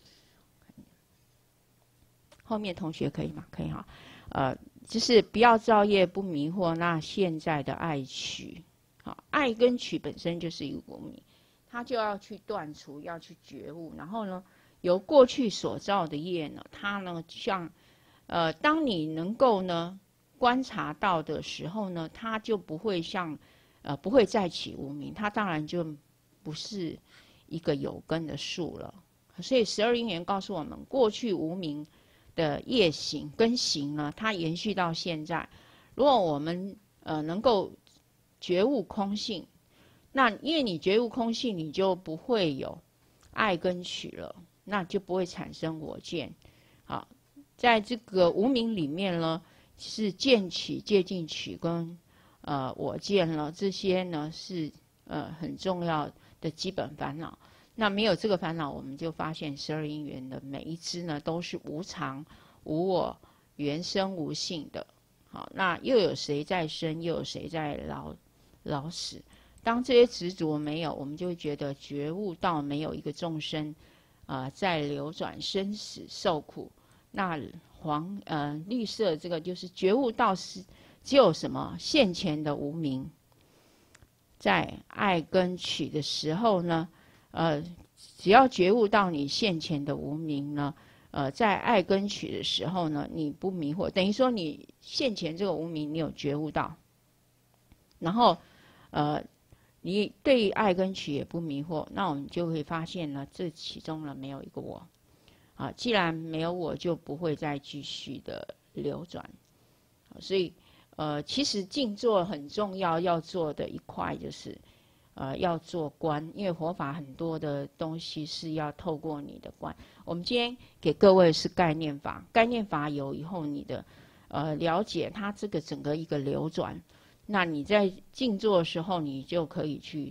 后面同学可以吗？可以就是不要造业，不迷惑。那现在的爱取，爱跟取本身就是一个无明，他就要去断除，要去觉悟。然后呢，由过去所造的业呢，它呢像当你能够呢观察到的时候呢，它就不会像不会再起无明，它当然就不是一个有根的树了。所以12因缘告诉我们，过去无明的业行跟行呢，它延续到现在。如果我们能够觉悟空性，那因为你觉悟空性，你就不会有爱跟取了，那就不会产生我见。好，在这个无明里面呢，是见取、戒禁取跟我见了，这些呢是很重要的基本烦恼。那没有这个烦恼，我们就发现12因缘的每一支呢都是无常、无我、原生无性的。好，那又有谁在生，又有谁在老死？当这些执着没有，我们就会觉得觉悟到没有一个众生在流转生死受苦。那绿色这个就是觉悟到是只有什么现前的无明，在爱跟取的时候呢，只要觉悟到你现前的无明呢，在爱跟取的时候呢，你不迷惑，等于说你现前这个无明你有觉悟到，然后你对爱跟取也不迷惑，那我们就会发现呢，这其中呢没有一个我。既然没有我，就不会再继续的流转。所以其实静坐很重要，要做的一块就是要做观，因为佛法很多的东西是要透过你的观。我们今天给各位是概念法，概念法有以后你的了解它这个整个一个流转，那你在静坐的时候，你就可以去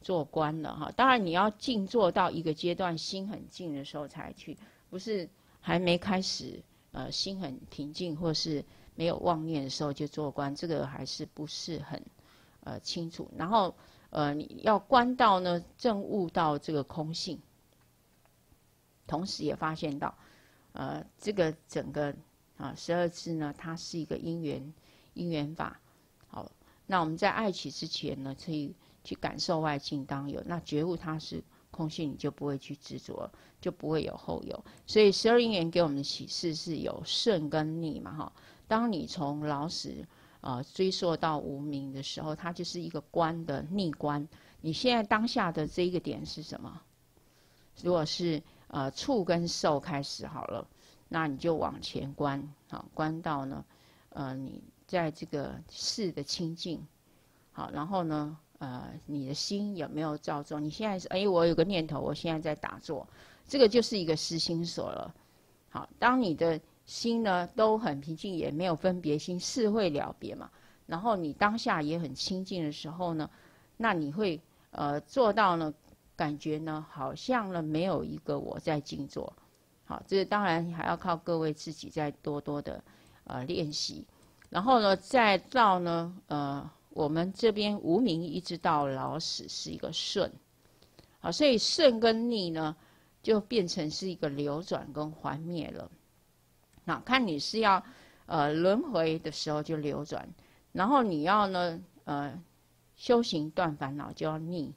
做观了哈。当然你要静坐到一个阶段，心很静的时候才去，不是还没开始心很平静或是没有妄念的时候就做观，这个还是不是很清楚。然后你要观到呢正悟到这个空性，同时也发现到这个整个12支呢，它是一个因缘法。好，那我们在爱起之前呢，可以去感受外境当有，那觉悟它是空性，你就不会去执着，就不会有后有。所以12因缘给我们的启示是有顺跟逆嘛哈。当你从老死追溯到无明的时候，它就是一个观的逆观。你现在当下的这一个点是什么？如果是触跟受开始好了，那你就往前观，好，观到呢你在这个事的清净，好，然后呢你的心有没有照作？你现在是我有个念头，我现在在打坐，这个就是一个失心所了。好，当你的心呢都很平静，也没有分别心，是会了别嘛。然后你当下也很清净的时候呢，那你会做到呢，感觉呢好像呢没有一个我在静坐。好，这当然还要靠各位自己再多多的练习。然后呢，再到呢我们这边无明一直到老死是一个顺。好，所以顺跟逆呢就变成是一个流转跟还灭了。那看你是要轮回的时候就流转，然后你要呢修行断烦恼就要逆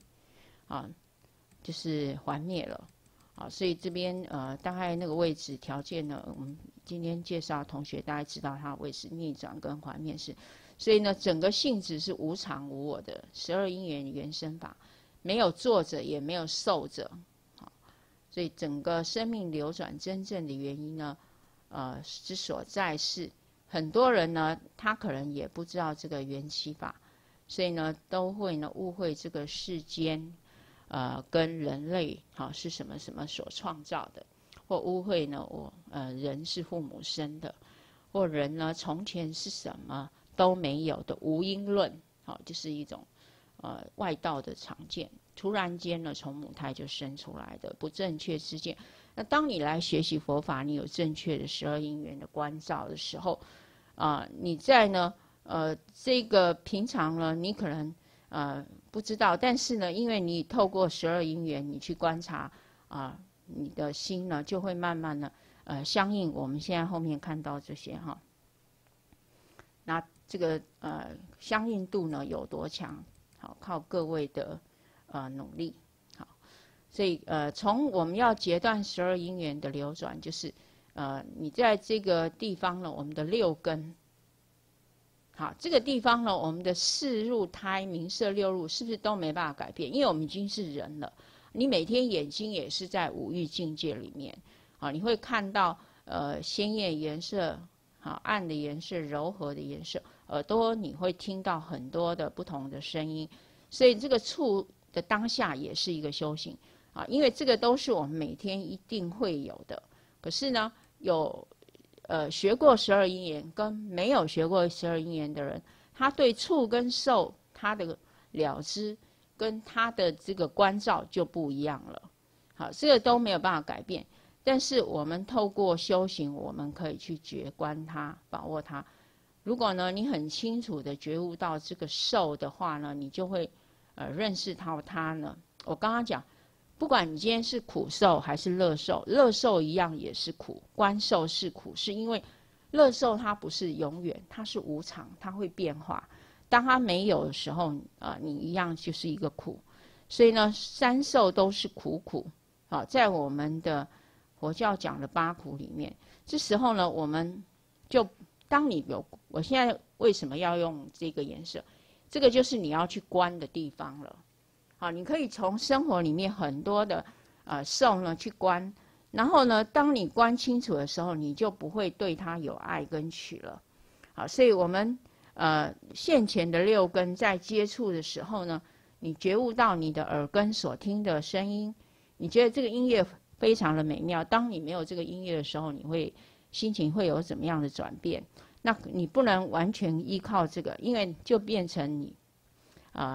就是还灭了。所以这边大概那个位置条件呢，我们今天介绍同学大概知道它的位置，逆转跟还灭是。所以呢整个性质是无常无我的12因缘原生法，没有作者也没有受者。所以整个生命流转真正的原因呢之所在是很多人呢他可能也不知道这个缘起法，所以呢都会呢误会这个世间跟人类是什么什么所创造的，或误会呢人是父母生的，或人呢从前是什么都没有的无因论。就是一种外道的常见，突然间呢从母胎就生出来的不正确之见。那当你来学习佛法，你有正确的12因缘的关照的时候你在呢这个平常呢你可能不知道，但是呢因为你透过12因缘你去观察你的心呢就会慢慢的相应我们现在后面看到这些那这个相应度呢有多强？好，靠各位的努力。好，所以从我们要截断12因缘的流转，就是你在这个地方呢，我们的6根，好，这个地方呢，我们的4入胎、名色、6入是不是都没办法改变？因为我们已经是人了，你每天眼睛也是在五欲境界里面，你会看到鲜艳颜色。暗的颜色、柔和的颜色，耳朵你会听到很多的不同的声音，所以这个触的当下也是一个修行因为这个都是我们每天一定会有的。可是呢，有学过12因缘跟没有学过12因缘的人，他对触跟受他的了知跟他的这个关照就不一样了。好，这个都没有办法改变。但是我们透过修行，我们可以去觉观它，把握它。如果呢，你很清楚的觉悟到这个受的话呢，你就会认识到它呢。我刚刚讲，不管你今天是苦受还是乐受，乐受一样也是苦，观受是苦，是因为乐受它不是永远，它是无常，它会变化。当它没有的时候你一样就是一个苦。所以呢，3受都是苦苦。在我们的佛教讲的8苦里面，这时候呢，我们就当你有，我现在为什么要用这个颜色？这个就是你要去观的地方了。好，你可以从生活里面很多的受呢去观，然后呢，当你观清楚的时候，你就不会对它有爱跟取了。好，所以我们现前的6根在接触的时候呢，你觉悟到你的耳根所听的声音，你觉得这个音乐非常的美妙。当你没有这个音乐的时候，你会心情会有怎么样的转变？那你不能完全依靠这个，因为就变成你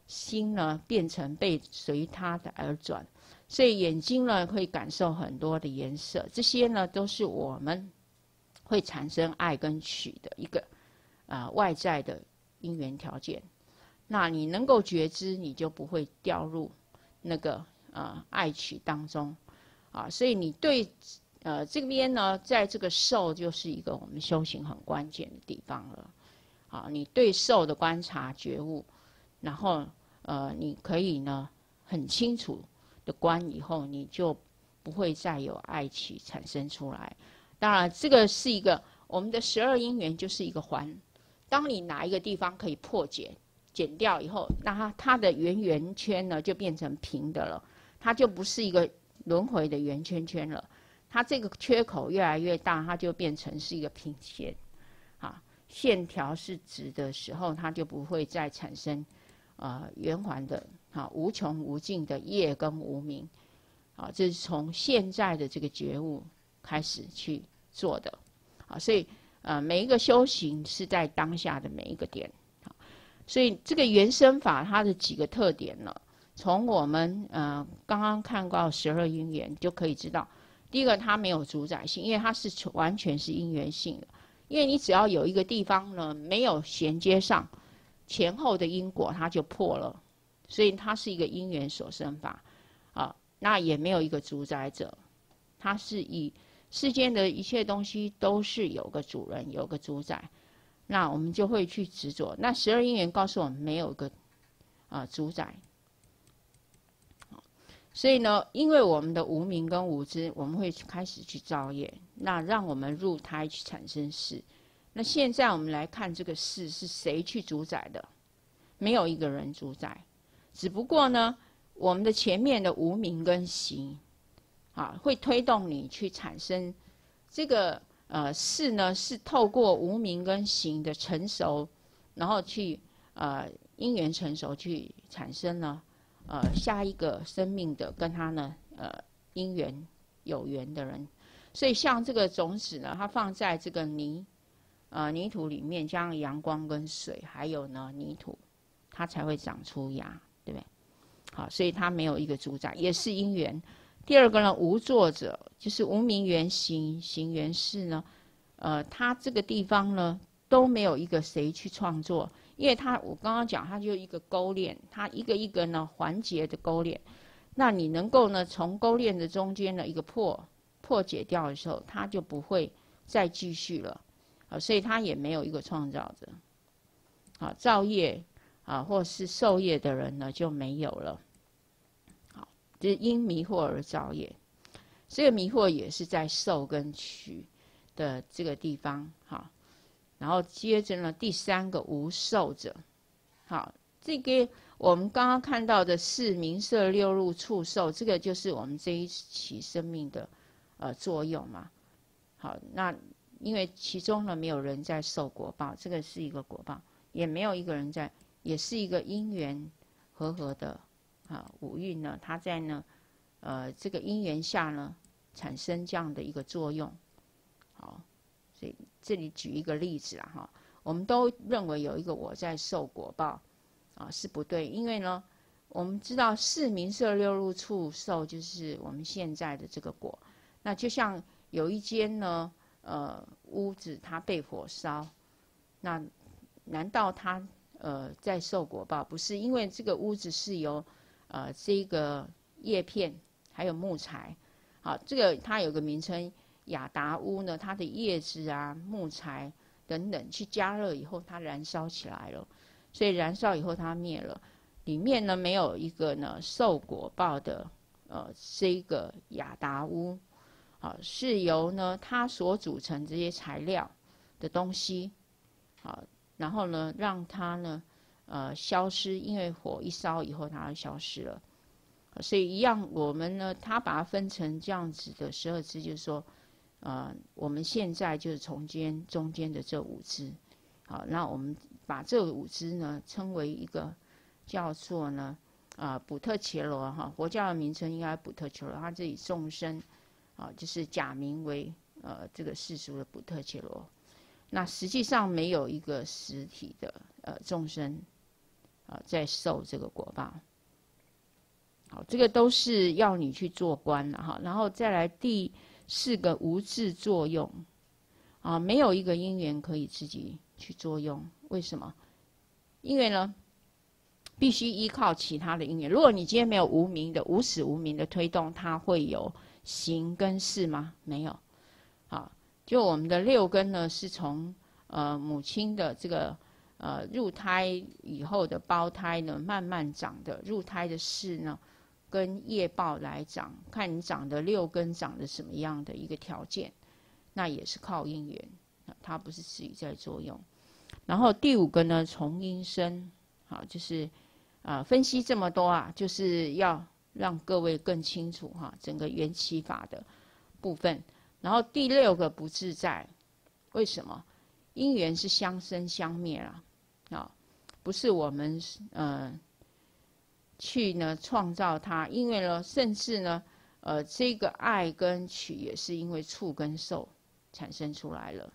心呢变成被随它的而转，所以眼睛呢会感受很多的颜色，这些呢都是我们会产生爱跟取的一个外在的因缘条件。那你能够觉知，你就不会掉入那个爱取当中所以你对这边呢，在这个受就是一个我们修行很关键的地方了你对受的观察觉悟，然后你可以呢很清楚的观以后，你就不会再有爱取产生出来。当然这个是一个我们的12因缘就是一个环，当你哪一个地方可以破解减掉以后，那它的圆圈呢就变成平的了，它就不是一个轮回的圆圈圈了，它这个缺口越来越大，它就变成是一个平线线条是直的时候，它就不会再产生圆环的无穷无尽的业跟无明这是从现在的这个觉悟开始去做的所以每一个修行是在当下的每一个点所以这个原生法它的几个特点呢，从我们刚刚看到12因缘就可以知道，第一个它没有主宰性，因为它是完全是因缘性的，因为你只要有一个地方呢没有衔接上前后的因果，它就破了，所以它是一个因缘所生法那也没有一个主宰者，它是以世间的一切东西都是有个主人有个主宰，那我们就会去执着。那12因缘告诉我们没有个主宰所以呢，因为我们的无明跟无知，我们会开始去造业，那让我们入胎去产生事。那现在我们来看这个事是谁去主宰的？没有一个人主宰，只不过呢，我们的前面的无明跟行会推动你去产生这个事呢，是透过无明跟行的成熟，然后去因缘成熟去产生呢下一个生命的跟他呢因缘有缘的人。所以像这个种子呢，它放在这个泥土里面，加上阳光跟水，还有呢泥土，它才会长出芽，对不对？好，所以它没有一个主宰，也是因缘。第二个呢，无作者，就是无明缘行，行缘事呢，它这个地方呢都没有一个谁去创作，因为我刚刚讲，它就一个勾链，它一个一个呢环节的勾链，那你能够呢从勾链的中间的一个破解掉的时候，它就不会再继续了所以它也没有一个创造者造业或是受业的人呢就没有了就是因迷惑而造业，这个迷惑也是在受跟取的这个地方然后接着呢第三个无受者这个我们刚刚看到的是名色六入触受，这个就是我们这一期生命的作用嘛那因为其中呢没有人在受果报，这个是一个果报，也没有一个人在，也是一个因缘和合的五蕴呢，它在呢这个因缘下呢产生这样的一个作用所以这里举一个例子啦我们都认为有一个我在受果报是不对，因为呢我们知道是名色六入触受就是我们现在的这个果，那就像有一间呢屋子它被火烧，那难道它在受果报？不是，因为这个屋子是由这个叶片还有木材这个它有个名称雅达屋呢，它的叶子木材等等去加热以后它燃烧起来了，所以燃烧以后它灭了，里面呢没有一个呢受果报的这个雅达屋是由呢它所组成这些材料的东西然后呢让它呢消失，因为火一烧以后它就消失了所以一样我们呢它把它分成这样子的12支，就是说我们现在就是中间的这5支那我们把这5支呢称为一个叫做呢补特伽罗佛教的名称应该补特伽罗，它这里众生就是假名为这个世俗的补特伽罗，那实际上没有一个实体的众生在受这个果报。好，这个都是要你去做官了哈。然后再来第4个无自作用没有一个因缘可以自己去作用。为什么？因为呢，必须依靠其他的因缘。如果你今天没有无明的无始无明的推动，它会有行跟识吗？没有。好，就我们的6根呢，是从母亲的这个入胎以后的胞胎呢慢慢长的，入胎的识呢跟业报来长，看你长的6根长的什么样的一个条件，那也是靠因缘，它不是自己在作用。然后第5个呢，从因生，好，就是分析这么多就是要让各位更清楚整个缘起法的部分。然后第6个不自在，为什么？因缘是相生相灭不是我们去呢创造它，因为呢，甚至呢，这个爱跟取也是因为触跟受产生出来了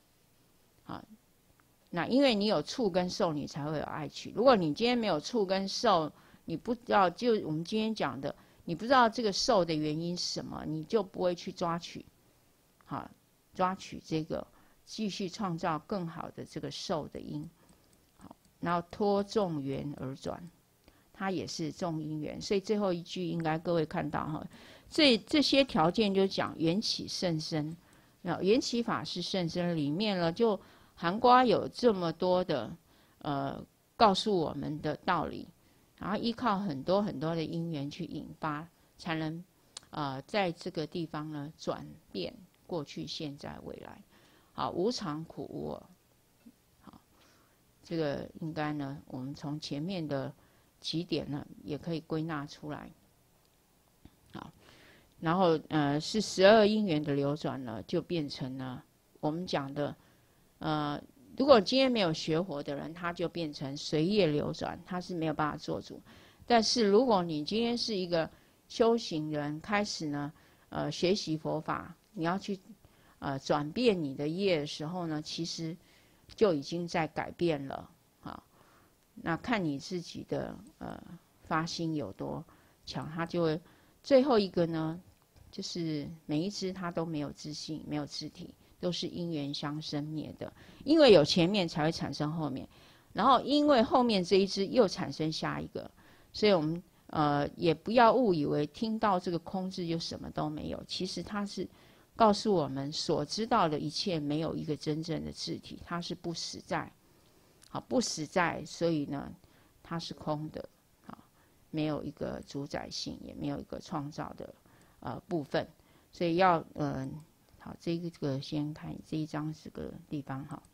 那因为你有触跟受，你才会有爱取。如果你今天没有触跟受，你不知道，就我们今天讲的，你不知道这个受的原因是什么，你就不会去抓取抓取这个继续创造更好的这个受的因。好，然后托众缘而转，它也是众因缘。所以最后一句应该各位看到这些条件就讲缘起甚深，缘起法是甚深里面呢，就含括有这么多的告诉我们的道理，然后依靠很多很多的因缘去引发，才能在这个地方呢转变过去、现在、未来。好，无常苦无我。好，这个应该呢，我们从前面的起点呢，也可以归纳出来。好，然后是12因缘的流转呢，就变成了我们讲的如果今天没有学佛的人，他就变成随业流转，他是没有办法做主。但是如果你今天是一个修行人，开始呢学习佛法，你要去转变你的业的时候呢，其实就已经在改变了那看你自己的发心有多强，他就会最后一个呢，就是每一支它都没有自性，没有自体，都是因缘相生灭的。因为有前面才会产生后面，然后因为后面这一支又产生下一个，所以我们也不要误以为听到这个空字就什么都没有，其实它是告诉我们所知道的一切没有一个真正的自体，它是不实在。好，不实在，所以呢，它是空的，没有一个主宰性，也没有一个创造的部分，所以要好，这个先看这一章这个地方好，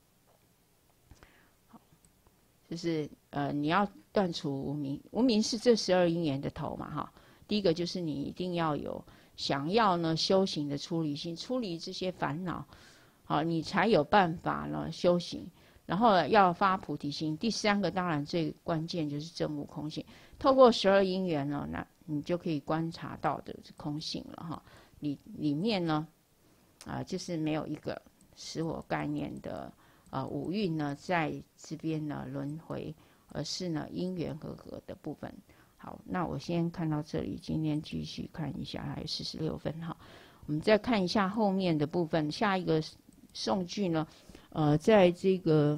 就是你要断除无明，无明是这12因缘的头嘛第一个就是你一定要有想要呢修行的出离心，出离这些烦恼，好，你才有办法呢修行。然后要发菩提心。第3个当然最关键就是证悟空性，透过12因缘呢，那你就可以观察到的是空性了里面呢就是没有一个实我概念的五蕴呢在这边呢轮回，而是呢因缘和合的部分。好，那我先看到这里，今天继续看一下，还有46分我们再看一下后面的部分，下一个颂句呢在这个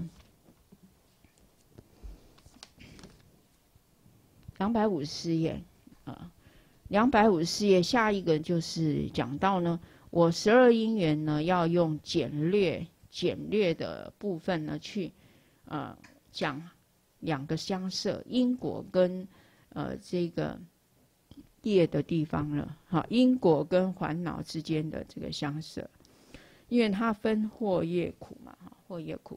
254页254页下一个就是讲到呢，我12因缘呢要用简略的部分呢去讲2个相摄，因果跟这个业的地方了因果跟烦恼之间的这个相摄。因为它分惑业苦嘛，惑业苦，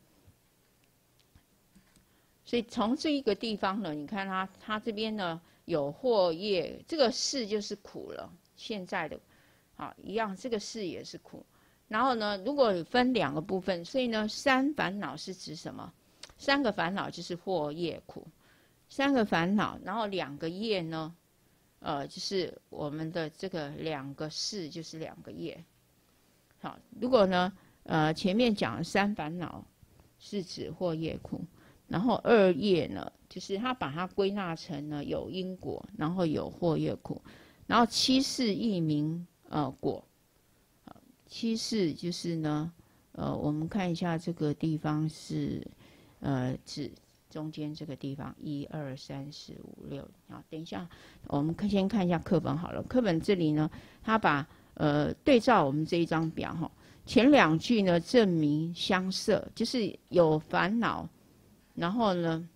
所以从这一个地方呢，你看它这边呢有惑业，这个事就是苦了，现在的一样，这个事也是苦。然后呢，如果分2个部分，所以呢3烦恼是指什么？3个烦恼就是惑业苦，3个烦恼，然后2个业呢，就是我们的这个2个事就是2个业。好，如果呢前面讲3烦恼是指惑业苦， 然后二业呢，就是他把它归纳成呢有因果，然后有惑业苦，然后七世异名果，七世就是呢我们看一下这个地方是指中间这个地方1、2、3、4、5、6啊。等一下，我们先看一下课本好了。课本这里呢，他把对照我们这一张表哈，前2句呢证明相摄，就是有烦恼，然后呢，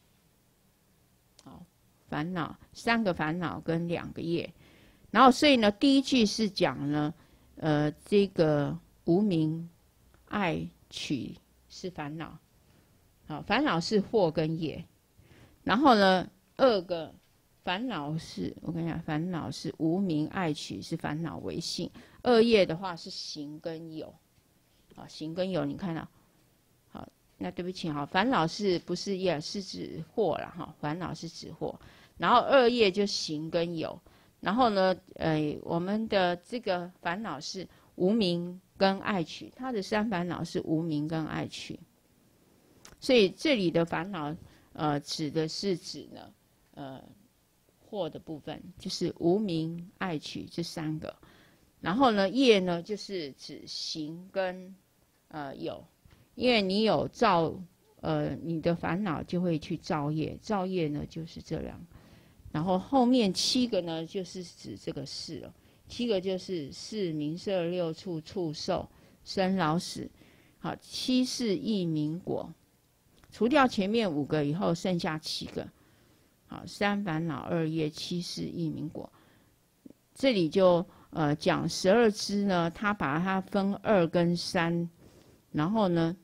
好烦恼3个烦恼跟2个业，然后所以呢第一句是讲呢这个无明爱取是烦恼。好，烦恼是惑跟业，然后呢，2个烦恼是，我看一下，烦恼是无明爱取是烦恼为性，2业的话是行跟有，好，行跟有你看到，好，那对不起，好，烦恼是不是业是指惑啦，哈，烦恼是指惑，然后2业就行跟有，然后呢，我们的这个烦恼是无明跟爱取，它的3烦恼是无明跟爱取。所以这里的烦恼，指的是指呢，惑的部分，就是无明、爱取这3个。然后呢，业呢，就是指行跟有，因为你有造，你的烦恼就会去造业，造业呢就是这2。然后后面7个呢，就是指这个事了。7个就是事、名色、六处、触、受、生、老、死。好，七世异名果。除掉前面5个以后，剩下7个。好，3烦恼2业7世异名果。这里就讲12支呢，他把它分2跟3，然后呢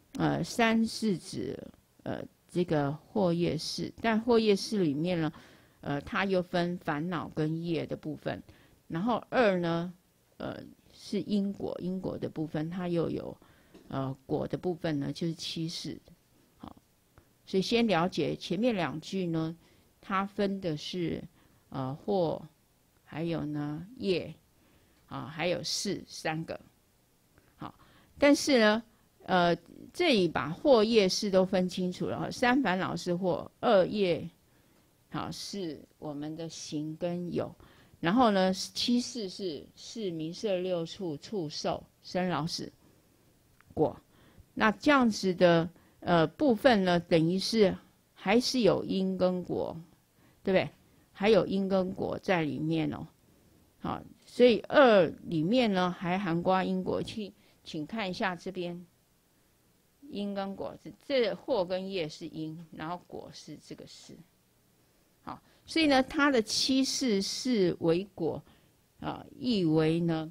，3是指这个惑业事，但惑业事里面呢，它又分烦恼跟业的部分，然后2呢，是因果，因果的部分它又有果的部分呢，就是7世。所以先了解前面2句呢，它分的是惑，还有呢业，还有事3个。好，但是呢，这里把惑业事都分清楚了。3烦恼是惑，2业好是我们的行跟有，然后呢7世是事、名色、六处、触、受、生、老、死、果。那这样子的部分呢，等于是还是有因跟果，对不对？还有因跟果在里面哦。好，所以2里面呢还含括因果。请看一下这边，因跟果这惑跟业是因，然后果是这个事。好，所以呢，它的7世是为果意为呢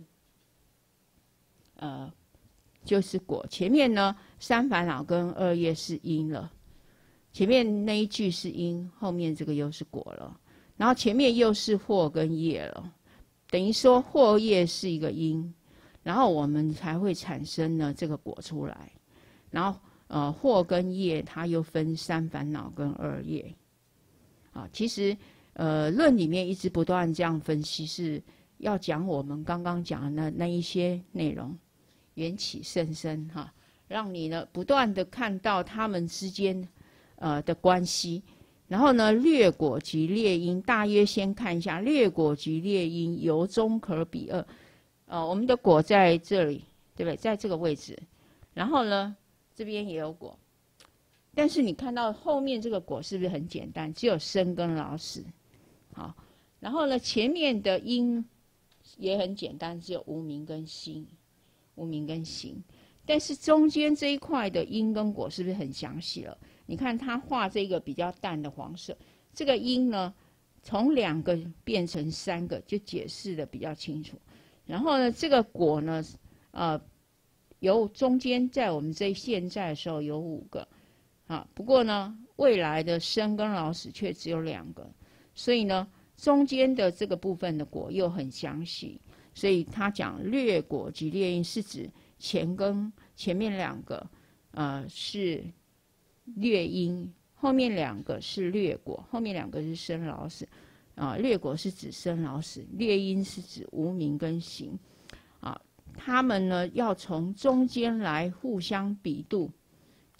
就是果。前面呢3烦恼跟2业是因了，前面那一句是因，后面这个又是果了，然后前面又是惑跟业了，等于说惑业是一个因，然后我们才会产生呢这个果出来，然后惑跟业它又分3烦恼跟2业。其实论里面一直不断这样分析，是要讲我们刚刚讲的那一些内容。缘起甚深让你呢不断的看到他们之间的关系，然后呢略果及列因，大约先看一下略果及列因，由中可比2。我们的果在这里，对不对？在这个位置，然后呢这边也有果，但是你看到后面这个果是不是很简单？只有生跟老死。好，然后呢前面的因也很简单，只有无明跟心。无明跟行，但是中间这一块的因跟果是不是很详细了？你看他画这个比较淡的黄色，这个因呢从2个变成3个，就解释的比较清楚。然后呢这个果呢有中间在我们现在的时候有5个不过呢未来的生跟老死却只有2个，所以呢中间的这个部分的果又很详细。所以他讲略果及列因，是指前面2个是略因，后面2个是略果，后面2个是生老死。略果是指生老死，列因是指无明跟行。他们呢要从中间来互相比度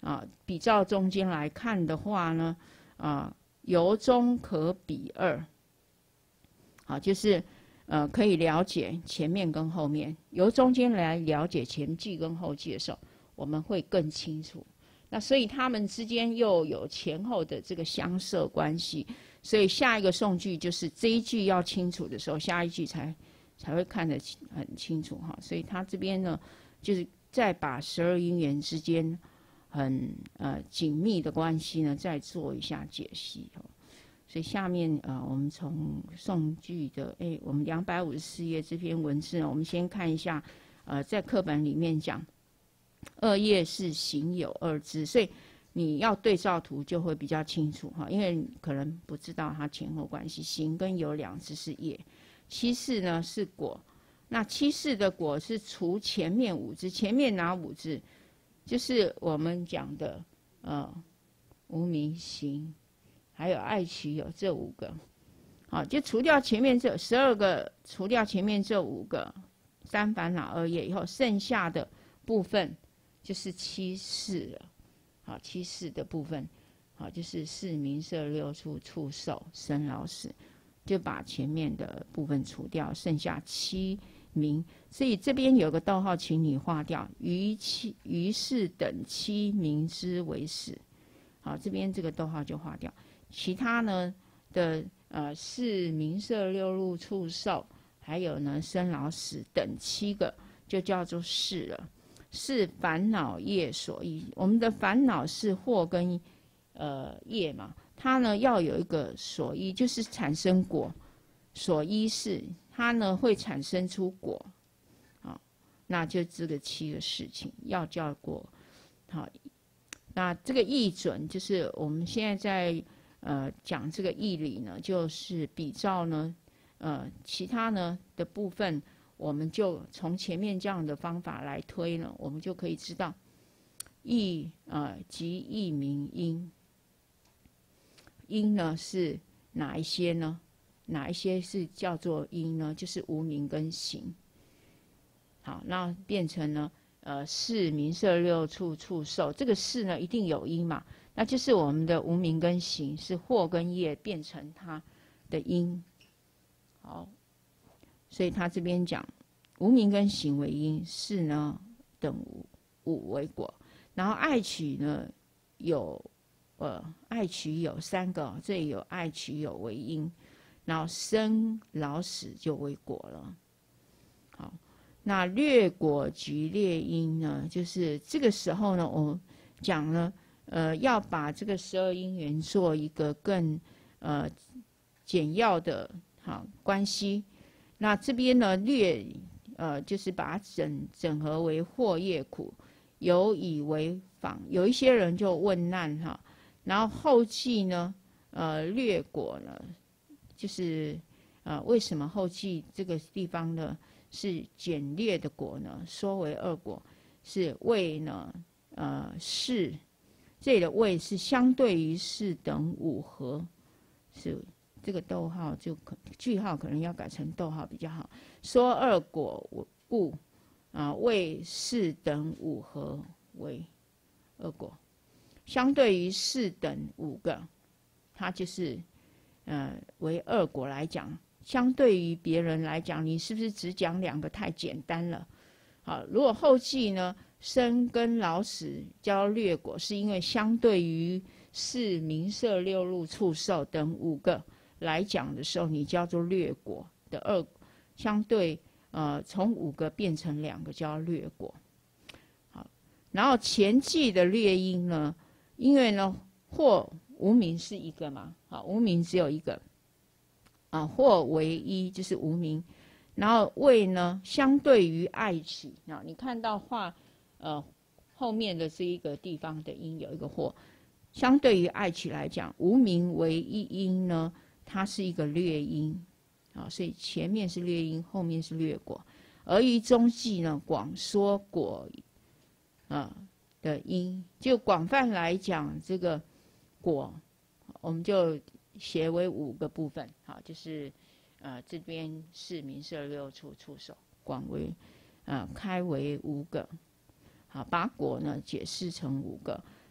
比照中间来看的话呢，由中可比二，就是可以了解前面跟后面，由中间来了解前句跟后句的时候，我们会更清楚。那所以他们之间又有前后的这个相涉关系，所以下一个宋句就是这一句要清楚的时候，下一句才会看得很清楚哈。所以他这边呢，就是再把12因缘之间很紧密的关系呢，再做一下解析。所以下面我们从宋句的我们254页这篇文字呢，我们先看一下在课本里面讲二业是行有二支，所以你要对照图就会比较清楚哈，因为可能不知道它前后关系。行跟有两支是业，七事呢是果。那七事的果是除前面5支，前面哪5支？就是我们讲的无明行，还有爱取有这5个。好，就除掉前面这12个，除掉前面这5个3烦恼2业以后，剩下的部分就是七事了。好，七事的部分，好，就是四名色六处触受生老死，就把前面的部分除掉，剩下七名。所以这边有个逗号，请你划掉，于是等七名之为始。好，这边这个逗号就划掉。其他呢的四名色六入触受，还有呢生老死等7个，就叫做事了。是烦恼业所依。我们的烦恼是惑跟业嘛，它呢要有一个所依，就是产生果。所依是它呢会产生出果，那就这个7个事情要叫果。好，那这个义准就是我们现在讲这个义理呢，就是比照呢其他呢的部分。我们就从前面这样的方法来推呢，我们就可以知道义即义名因。因呢是哪一些呢？哪一些是叫做因呢？就是无明跟行。好，那变成呢是名色六处触受，这个是呢一定有因嘛，那就是我们的无明跟行是惑跟业变成它的因。好，所以他这边讲无明跟行为因，是呢等五为果。然后爱取呢有爱取有3个，这里有爱取有为因，然后生老死就为果了。好，那略果及略因呢，就是这个时候呢，我们讲呢要把这个12因缘做一个更简要的关系。那这边呢略就是把它整合为惑业苦，有以为访。有一些人就问难哈，然后后记呢略果呢，就是为什么后记这个地方呢是简略的果呢？说为2果，是谓呢是，这里的谓是相对于是等5合，是这个逗号就句号可能要改成逗号比较好。说2果故谓是等5合为2果，相对于是等5个，它就是为2果来讲，相对于别人来讲，你是不是只讲2个太简单了？好，如果后记呢生跟老死叫略果，是因为相对于是名色六入触受等5个来讲的时候，你叫做略果的相对从5个变成2个叫略果。好，然后前记的略因呢，因为呢或无明是1个嘛，好，无明只有1个或为一就是无明，然后谓呢相对于爱取。你看到画后面的这一个地方的因有一个或，相对于爱取来讲，无明为一因呢，它是一个略因。所以前面是略因，后面是略果。而于中记呢，广说果的因，就广泛来讲，这个果我们就写为5个部分。好，就是这边是名色六处触受，广为开为5个。好，把果呢解释成5个。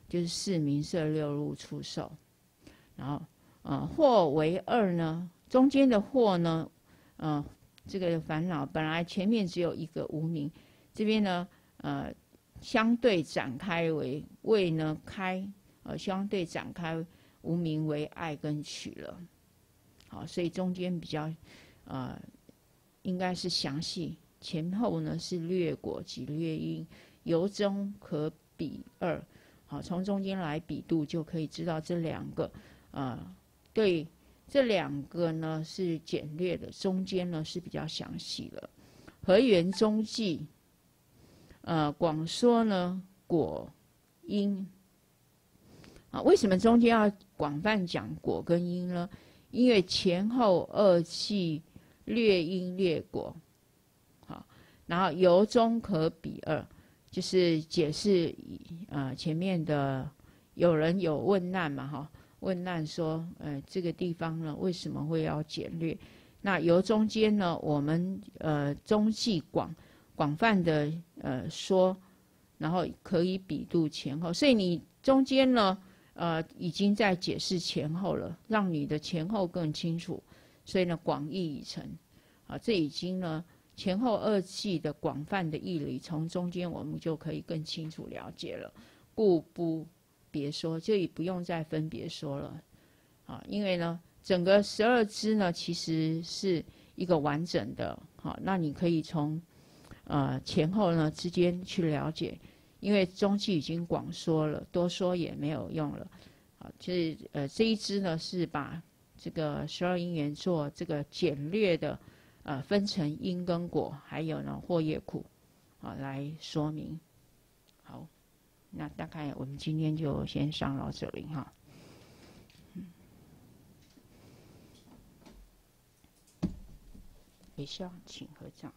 就是四名色六入出受。然后惑为二呢，中间的惑呢，这个烦恼本来前面只有一个无明，这边呢相对展开为为呢开，相对展开无明为爱跟取了。好，所以中间比较应该是详细，前后呢是略果及略因，由中可比二。好，从中间来比度，就可以知道这两个对，这两个呢是简略的，中间呢是比较详细的。和缘中记，广说呢果因。为什么中间要广泛讲果跟因呢？因为前后二气略因略果，好，然后由中可比二，就是解释前面的有人有问难嘛，哈，问难说，这个地方呢为什么会要简略？那由中间呢，我们中记广泛的说，然后可以比度前后，所以你中间呢。已经在解释前后了，让你的前后更清楚，所以呢，广义已成。这已经呢前后二气的广泛的义理，从中间我们就可以更清楚了解了，故不别说，就也不用再分别说了。因为呢，整个12支呢其实是一个完整的，那你可以从前后呢之间去了解。因为中气已经广说了，多说也没有用了。就是这一支呢是把这个12因缘做这个简略的分成因跟果，还有呢惑业苦来说明。好，那大概我们今天就先上到这里哈。微笑，请合掌。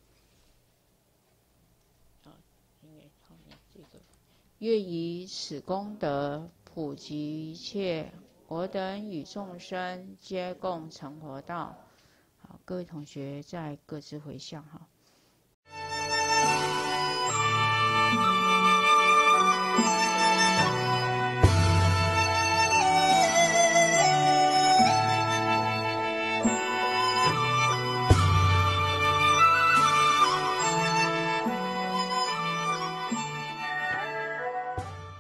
愿以此功德普及一切，我等与众生皆共成佛道。好，各位同学再各自回向哈。